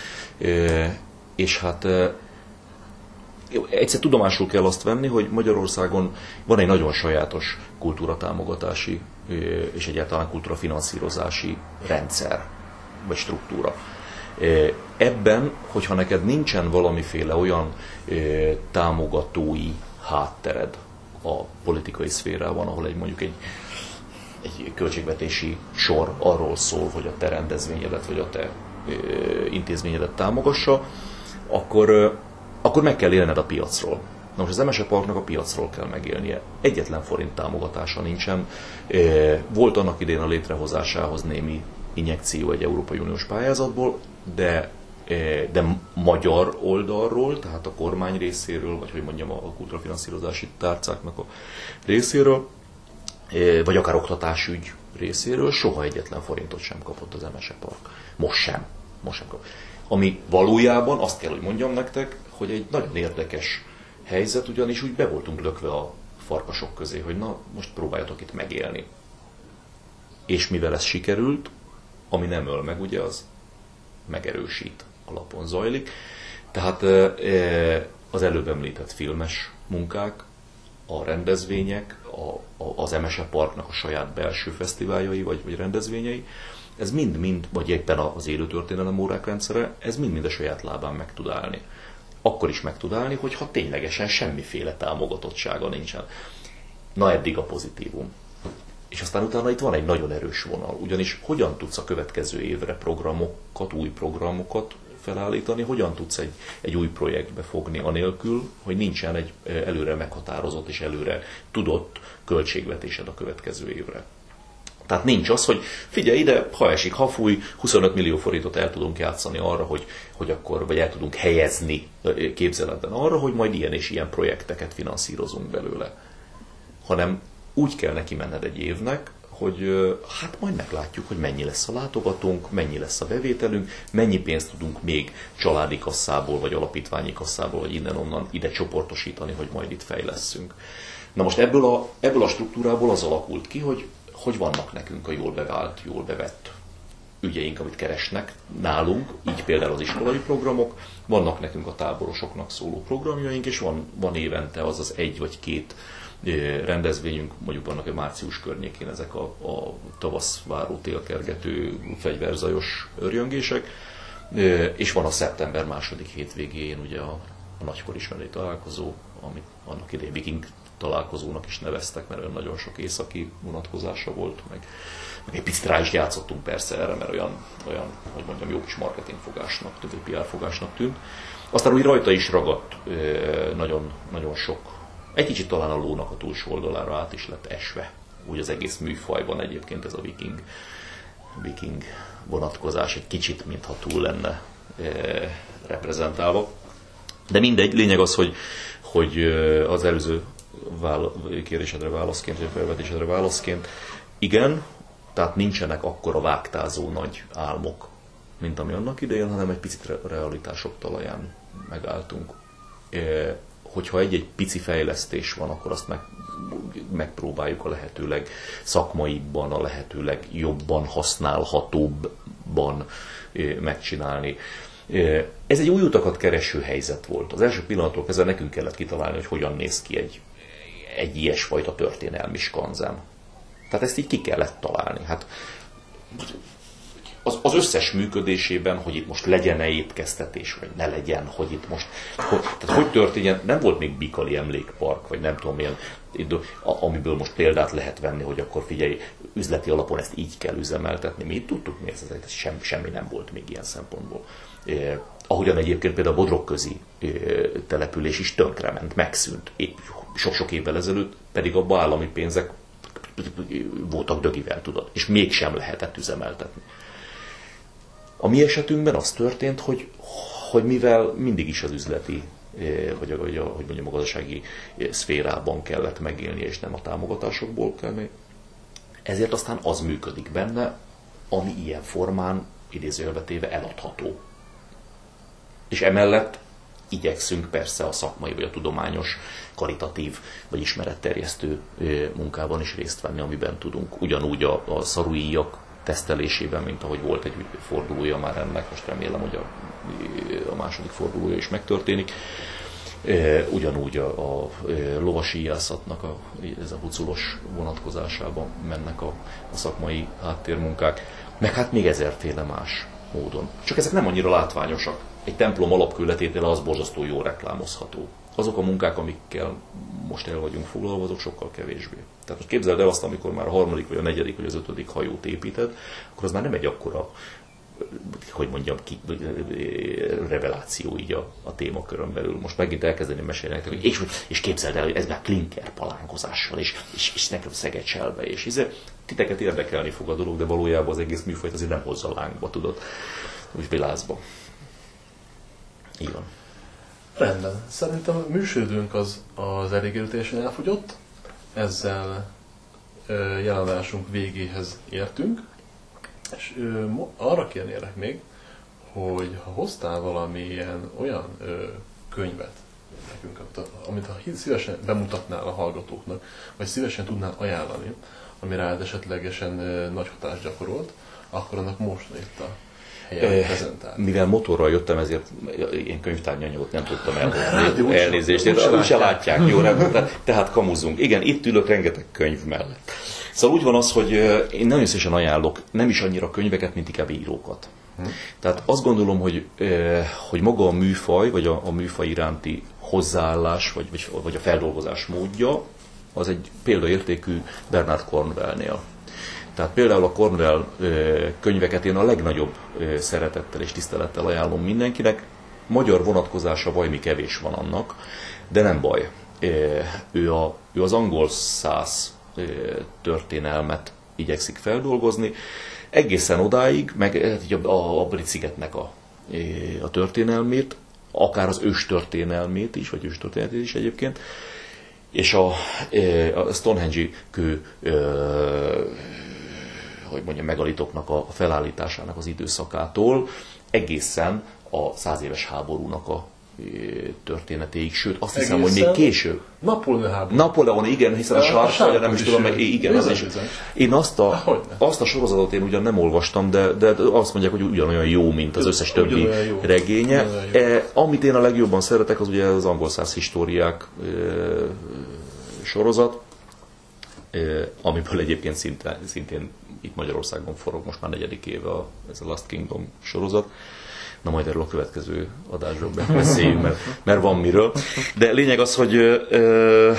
és hát egyszer tudomásul kell azt venni, hogy Magyarországon van egy nagyon sajátos kultúratámogatási és egyáltalán kultúrafinanszírozási rendszer, vagy struktúra. Ebben, hogyha neked nincsen valamiféle olyan támogatói háttered a politikai szférában, ahol egy mondjuk egy, egy költségvetési sor arról szól, hogy a te rendezvényedet vagy a te intézményedet támogassa, akkor, akkor meg kell élned a piacról. Na most az em es e Parknak a piacról kell megélnie. Egyetlen forint támogatása nincsen. Volt annak idén a létrehozásához némi injekció egy Európai Uniós pályázatból, de, de magyar oldalról, tehát a kormány részéről, vagy hogy mondjam, a kultúrafinanszírozási tárcáknak a részéről, vagy akár oktatásügy részéről soha egyetlen forintot sem kapott az em es e Park. Most sem. Most sem kap. Ami valójában azt kell, hogy mondjam nektek, hogy egy nagyon érdekes helyzet, ugyanis úgy be voltunk lökve a farkasok közé, hogy na, most próbáljatok itt megélni. És mivel ez sikerült, ami nem öl meg, ugye az megerősít. alapon zajlik. Tehát az előbb említett filmes munkák, a rendezvények, a, a, az em es e Parknak a saját belső fesztiváljai vagy, vagy rendezvényei, ez mind-mind, vagy éppen az élőtörténelem órák rendszere, ez mind-mind a saját lábán meg tud állni. Akkor is meg tud állni, hogyha ténylegesen semmiféle támogatottsága nincsen. Na eddig a pozitívum. És aztán utána itt van egy nagyon erős vonal, ugyanis hogyan tudsz a következő évre programokat, új programokat felállítani, hogyan tudsz egy, egy új projektbe fogni anélkül, hogy nincsen egy előre meghatározott és előre tudott költségvetésed a következő évre. Tehát nincs az, hogy figyelj ide, ha esik, ha fúj, huszonöt millió forintot el tudunk játszani arra, hogy, hogy akkor, vagy el tudunk helyezni képzeletben arra, hogy majd ilyen és ilyen projekteket finanszírozunk belőle. Hanem úgy kell neki menned egy évnek, hogy hát majd meglátjuk, hogy mennyi lesz a látogatónk, mennyi lesz a bevételünk, mennyi pénzt tudunk még családi kasszából, vagy alapítványi kasszából, vagy innen-onnan ide csoportosítani, hogy majd itt fejlesszünk. Na most ebből a, ebből a struktúrából az alakult ki, hogy, hogy vannak nekünk a jól bevált, jól bevett ügyeink, amit keresnek nálunk, így például az iskolai programok, vannak nekünk a táborosoknak szóló programjaink, és van, van évente az az egy vagy két rendezvényünk, mondjuk vannak a március környékén ezek a, a tavasz váró télkergető fegyverzajos örjöngések, és van a szeptember második hétvégén ugye a, a nagykor ismerői találkozó, amit annak idején viking találkozónak is neveztek, mert olyan nagyon sok északi vonatkozása volt, meg, meg egy picit rá is játszottunk persze erre, mert olyan, olyan hogy mondjam, jó kis marketingfogásnak, több pé er fogásnak tűnt. Aztán úgy rajta is ragadt nagyon, nagyon sok. Egy kicsit talán a lónak a túlsó oldalára át is lett esve. Úgy az egész műfajban egyébként ez a viking, viking vonatkozás egy kicsit, mintha túl lenne e, reprezentálva. De mindegy, lényeg az, hogy, hogy az előző vála, kérdésedre válaszként, vagy felvetésedre válaszként, igen, tehát nincsenek akkora vágtázó nagy álmok, mint ami annak idején, hanem egy picit realitások talaján megálltunk. E, hogyha egy-egy pici fejlesztés van, akkor azt meg, megpróbáljuk a lehetőleg szakmaibban, a lehetőleg jobban használhatóbban megcsinálni. Ez egy új utakat kereső helyzet volt. Az első pillanattól kezdve nekünk kellett kitalálni, hogy hogyan néz ki egy, egy ilyesfajta történelmi skanzen. Tehát ezt így ki kellett találni. Hát Az, az összes működésében, hogy itt most legyen-e étkeztetés, vagy ne legyen, hogy itt most, hogy, tehát hogy történjen, nem volt még Bikali emlékpark, vagy nem tudom milyen, amiből most példát lehet venni, hogy akkor figyelj, üzleti alapon ezt így kell üzemeltetni. Mi itt tudtuk, mi ez, ez sem, semmi nem volt még ilyen szempontból. Eh, ahogyan egyébként például a Bodrogközi eh, település is tönkrement, megszűnt sok-sok évvel ezelőtt, pedig abban állami pénzek voltak dögivel, tudod, és mégsem lehetett üzemeltetni. A mi esetünkben az történt, hogy, hogy mivel mindig is az üzleti, vagy a, vagy a, hogy mondjam, a gazdasági szférában kellett megélni, és nem a támogatásokból kell, ezért aztán az működik benne, ami ilyen formán, idézőjelbe téve, eladható. És emellett igyekszünk persze a szakmai, vagy a tudományos, karitatív, vagy ismeretterjesztő munkában is részt venni, amiben tudunk. Ugyanúgy a, a szarujjak tesztelésében, mint ahogy volt egy fordulója már ennek, most remélem, hogy a, a második fordulója is megtörténik. Ugyanúgy a, a lovasíjászatnak a, ez a huculos vonatkozásában mennek a, a szakmai háttérmunkák, meg hát még ezerféle más módon. Csak ezek nem annyira látványosak. Egy templom alapkőletétele az borzasztó jól reklámozható. Azok a munkák, amikkel most el vagyunk foglalva, azok sokkal kevésbé. Tehát most képzeld el azt, amikor már a harmadik, vagy a negyedik, vagy az ötödik hajót építed, akkor az már nem egy akkora, hogy mondjam, ki, reveláció így a, a témakörön belül. Most megint elkezdeni mesélni nektek, hogy és, és képzeld el, hogy ez már klinker palángozással, és, és, és nekem szegecselbe, és hisz, titeket érdekelni fog a dolog, de valójában az egész műfajt azért nem hozza lángba, tudod, úgy vilázba. Így van. Rendben. Szerintem a műsoridőnk az, az elég erőteljesen elfogyott. Ezzel ö, jelenadásunk végéhez értünk. És ö, arra kérnélek még, hogy ha hoztál valamilyen olyan ö, könyvet nekünk, amit ha szívesen bemutatnál a hallgatóknak, vagy szívesen tudnál ajánlani, ami rád esetlegesen ö, nagy hatást gyakorolt, akkor annak most itt a helyen prezentálni. Mivel motorral jöttem, ezért én könyvtárnyi anyagot nem tudtam Rádió, el. Elnézést, úgy se úgy se látják. látják. Jó, nem, tehát kamuzzunk. Igen, itt ülök rengeteg könyv mellett. Szóval úgy van az, hogy én nagyon szívesen ajánlok nem is annyira könyveket, mint inkább írókat. Hm. Tehát azt gondolom, hogy, hogy maga a műfaj, vagy a, a műfaj iránti hozzáállás, vagy, vagy, vagy a feldolgozás módja, az egy példaértékű Bernard Cornwellnél. Tehát például a Cornwell könyveket én a legnagyobb szeretettel és tisztelettel ajánlom mindenkinek. Magyar vonatkozása vajmi kevés van annak, de nem baj. Ő, a, ő az angol szász történelmet igyekszik feldolgozni. Egészen odáig, meg a, a brit szigetnek a, a történelmét, akár az ős történelmét is, vagy ős történetét is egyébként, és a, a Stonehenge-i kő, hogy mondjam, megalitoknak a felállításának az időszakától egészen a százéves háborúnak a történetéig, sőt azt hiszem, egészen hogy még később. Napóleon háború. Napóleon, igen, hiszen a, a sárkány, nem is tudom, meg igen, az is. Én azt a, azt a sorozatot én ugyan nem olvastam, de, de azt mondják, hogy ugyanolyan jó, mint az összes többi regénye. E, amit én a legjobban szeretek, az ugye az angol száz históriák e, sorozat, e, amiből egyébként szintén, szintén itt Magyarországon forog most már negyedik éve a, ez a Last Kingdom sorozat. Na majd erről a következő adásról beszéljünk, mert, mert van miről. De lényeg az, hogy uh,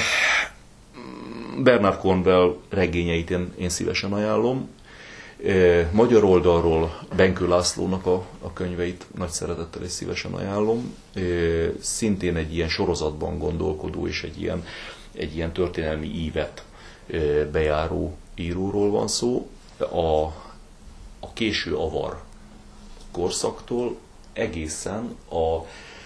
Bernard Cornwell regényeit én, én szívesen ajánlom. Uh, magyar oldalról Benkő Lászlónak a, a könyveit nagy szeretettel és szívesen ajánlom. Uh, szintén egy ilyen sorozatban gondolkodó és egy ilyen, egy ilyen történelmi ívet uh, bejáró íróról van szó. A, a késő avar korszaktól egészen a,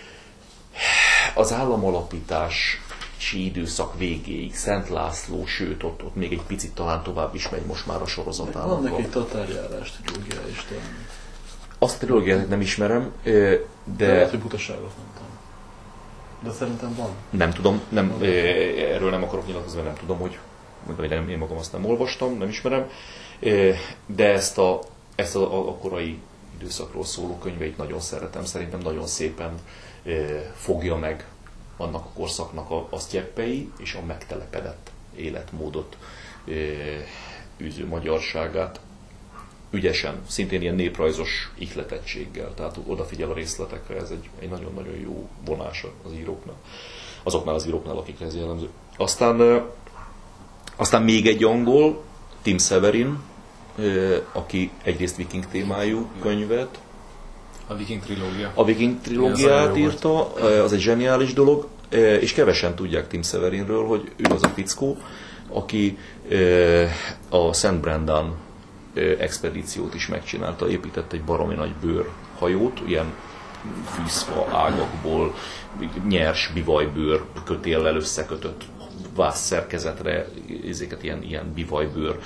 az államalapítási időszak végéig, Szent László, sőt, ott, ott még egy picit talán tovább is megy most már a sorozatának. Van neki tatárjárás trilógia is talán. Azt a trilógiát nem ismerem, de... de lehet, hogy butaságot mondtam. De szerintem van. Nem tudom, nem, erről nem akarok nyilatkozni, nem tudom, hogy nem, én magam azt nem olvastam, nem ismerem, de ezt a, ezt a, a korai időszakról szóló könyveit nagyon szeretem, szerintem nagyon szépen e, fogja meg annak a korszaknak a, a sztyeppei és a megtelepedett életmódot e, űző magyarságát. Ügyesen, szintén ilyen néprajzos ihletettséggel, tehát odafigyel a részletekre, ez egy, egy nagyon-nagyon jó vonása az íróknál, azoknál az íróknál, akikre ez jellemző. Aztán, e, aztán még egy angol, Tim Severin, aki egyrészt viking témájú könyvet. A Viking trilógia. A Viking trilógiát írta, az egy zseniális dolog, és kevesen tudják Tim Severinről, hogy ő az a fickó, aki a Szent Brendan expedíciót is megcsinálta, épített egy baromi nagy bőrhajót, ilyen fűszfa ágakból, nyers bivajbőr kötéllel összekötött vászszerkezetre ezeket ilyen, ilyen bivajbőr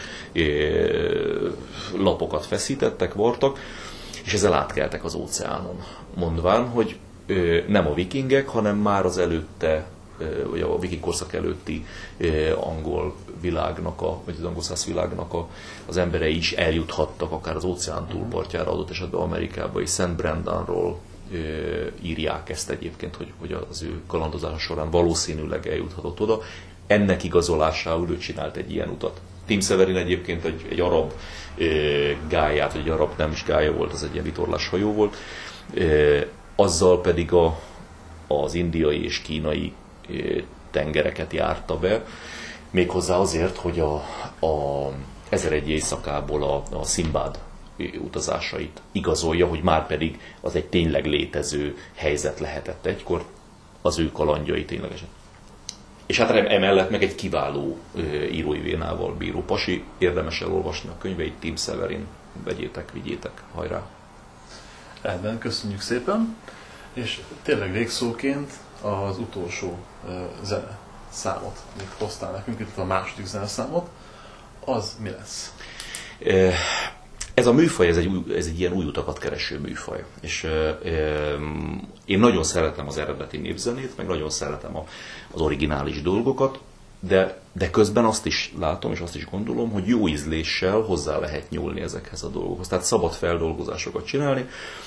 lapokat feszítettek, vartak, és ezzel átkeltek az óceánon, mondván, hogy nem a vikingek, hanem már az előtte, vagy a viking korszak előtti angol világnak, a, vagy az angol száz világnak a, az emberei is eljuthattak akár az óceán túlpartjára, adott esetben Amerikába, és Szent Brendanról írják ezt egyébként, hogy, hogy az ő kalandozása során valószínűleg eljuthatott oda. Ennek igazolásául ő csinált egy ilyen utat. Tim Severin egyébként egy, egy arab e, gályát, vagy egy arab nem is gálya volt, az egy ilyen vitorlás hajó volt, e, azzal pedig a, az indiai és kínai e, tengereket járta be, méghozzá azért, hogy a, a ezeregy éjszakából a, a Szimbád utazásait igazolja, hogy már pedig az egy tényleg létező helyzet lehetett egykor, az ő kalandjai ténylegesen. És hát emellett meg egy kiváló írói vénával bíró pasi, érdemes elolvasni a könyveit, Tim Severin, vegyétek, vigyétek, hajrá! Rendben, köszönjük szépen, és tényleg végszóként az utolsó zene számot még hoztál nekünk, itt a második zeneszámot, az mi lesz? Ez a műfaj, ez egy, ez egy ilyen új utakat kereső műfaj, és e, e, én nagyon szeretem az eredeti népzenét, meg nagyon szeretem a, az originális dolgokat, de, de közben azt is látom, és azt is gondolom, hogy jó ízléssel hozzá lehet nyúlni ezekhez a dolgokhoz. Tehát szabad feldolgozásokat csinálni,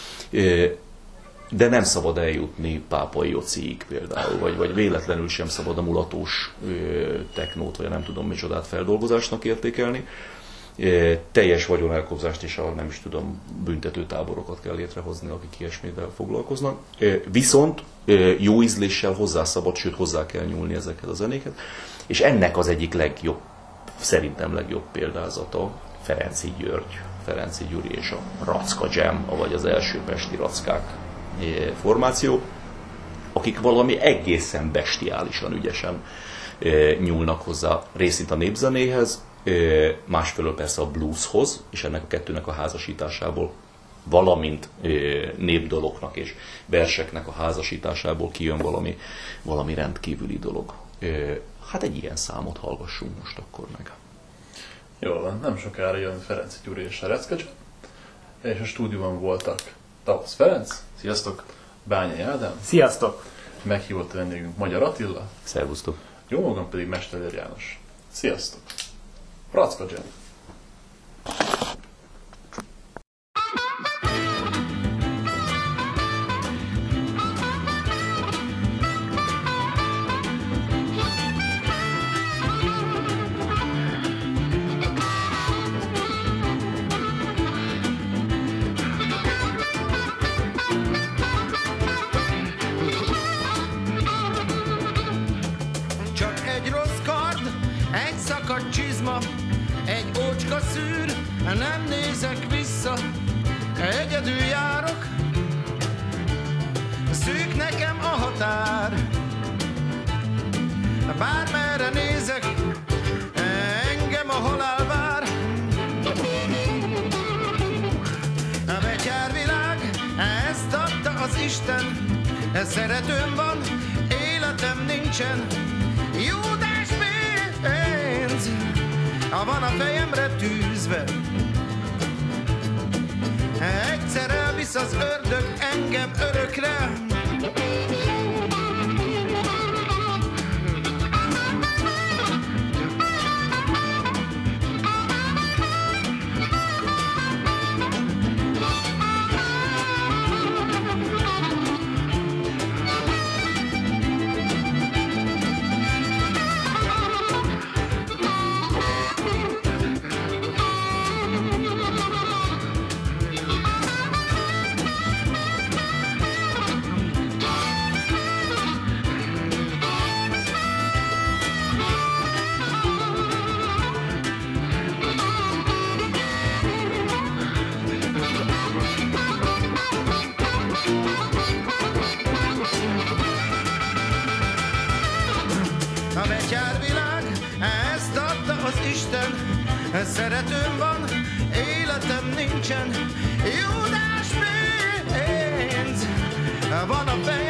de nem szabad eljutni Pápai Jociig például, vagy, vagy véletlenül sem szabad a mulatós technót, vagy nem tudom micsodát feldolgozásnak értékelni. Teljes vagyonelkobzást és a nem is tudom büntetőtáborokat kell létrehozni, akik ilyesmivel foglalkoznak. Viszont jó ízléssel hozzá szabad, sőt hozzá kell nyúlni ezekhez a zenéket. És ennek az egyik legjobb, szerintem legjobb példázata Ferenczy György, Ferenczy Gyuri és a Racka Jam, vagy az első pesti rackák formáció, akik valami egészen bestiálisan ügyesen nyúlnak hozzá részint a népzenéhez, másfelől persze a blueshoz, és ennek a kettőnek a házasításából, valamint népdaloknak és verseknek a házasításából kijön valami, valami rendkívüli dolog. Hát egy ilyen számot hallgassunk most akkor meg. Jól van, nem sokára jön Ferenczy Gyuri és a Racka Jam, és a stúdióban voltak Tavasz Ferenc. Sziasztok! Bányai Ádám. Sziasztok! Meghívott vendégünk Magyar Attila. Szervusztok! Jó magam pedig Mestelér János. Sziasztok! Racka Jam. Egy ócska szűr, nem nézek vissza, egyedül járok, szűk nekem a határ. Bármerre nézek, engem a halál vár. A betyárvilág, ezt adta az Isten, szeretőm van, életem nincsen. Júdás pénz van a fejemre tűzve, egyszer elvisz az ördög engem örökre. A betyárvilág, ezt adta az Isten, szeretőm van, életem nincsen. Júdás pénz van a fejemre.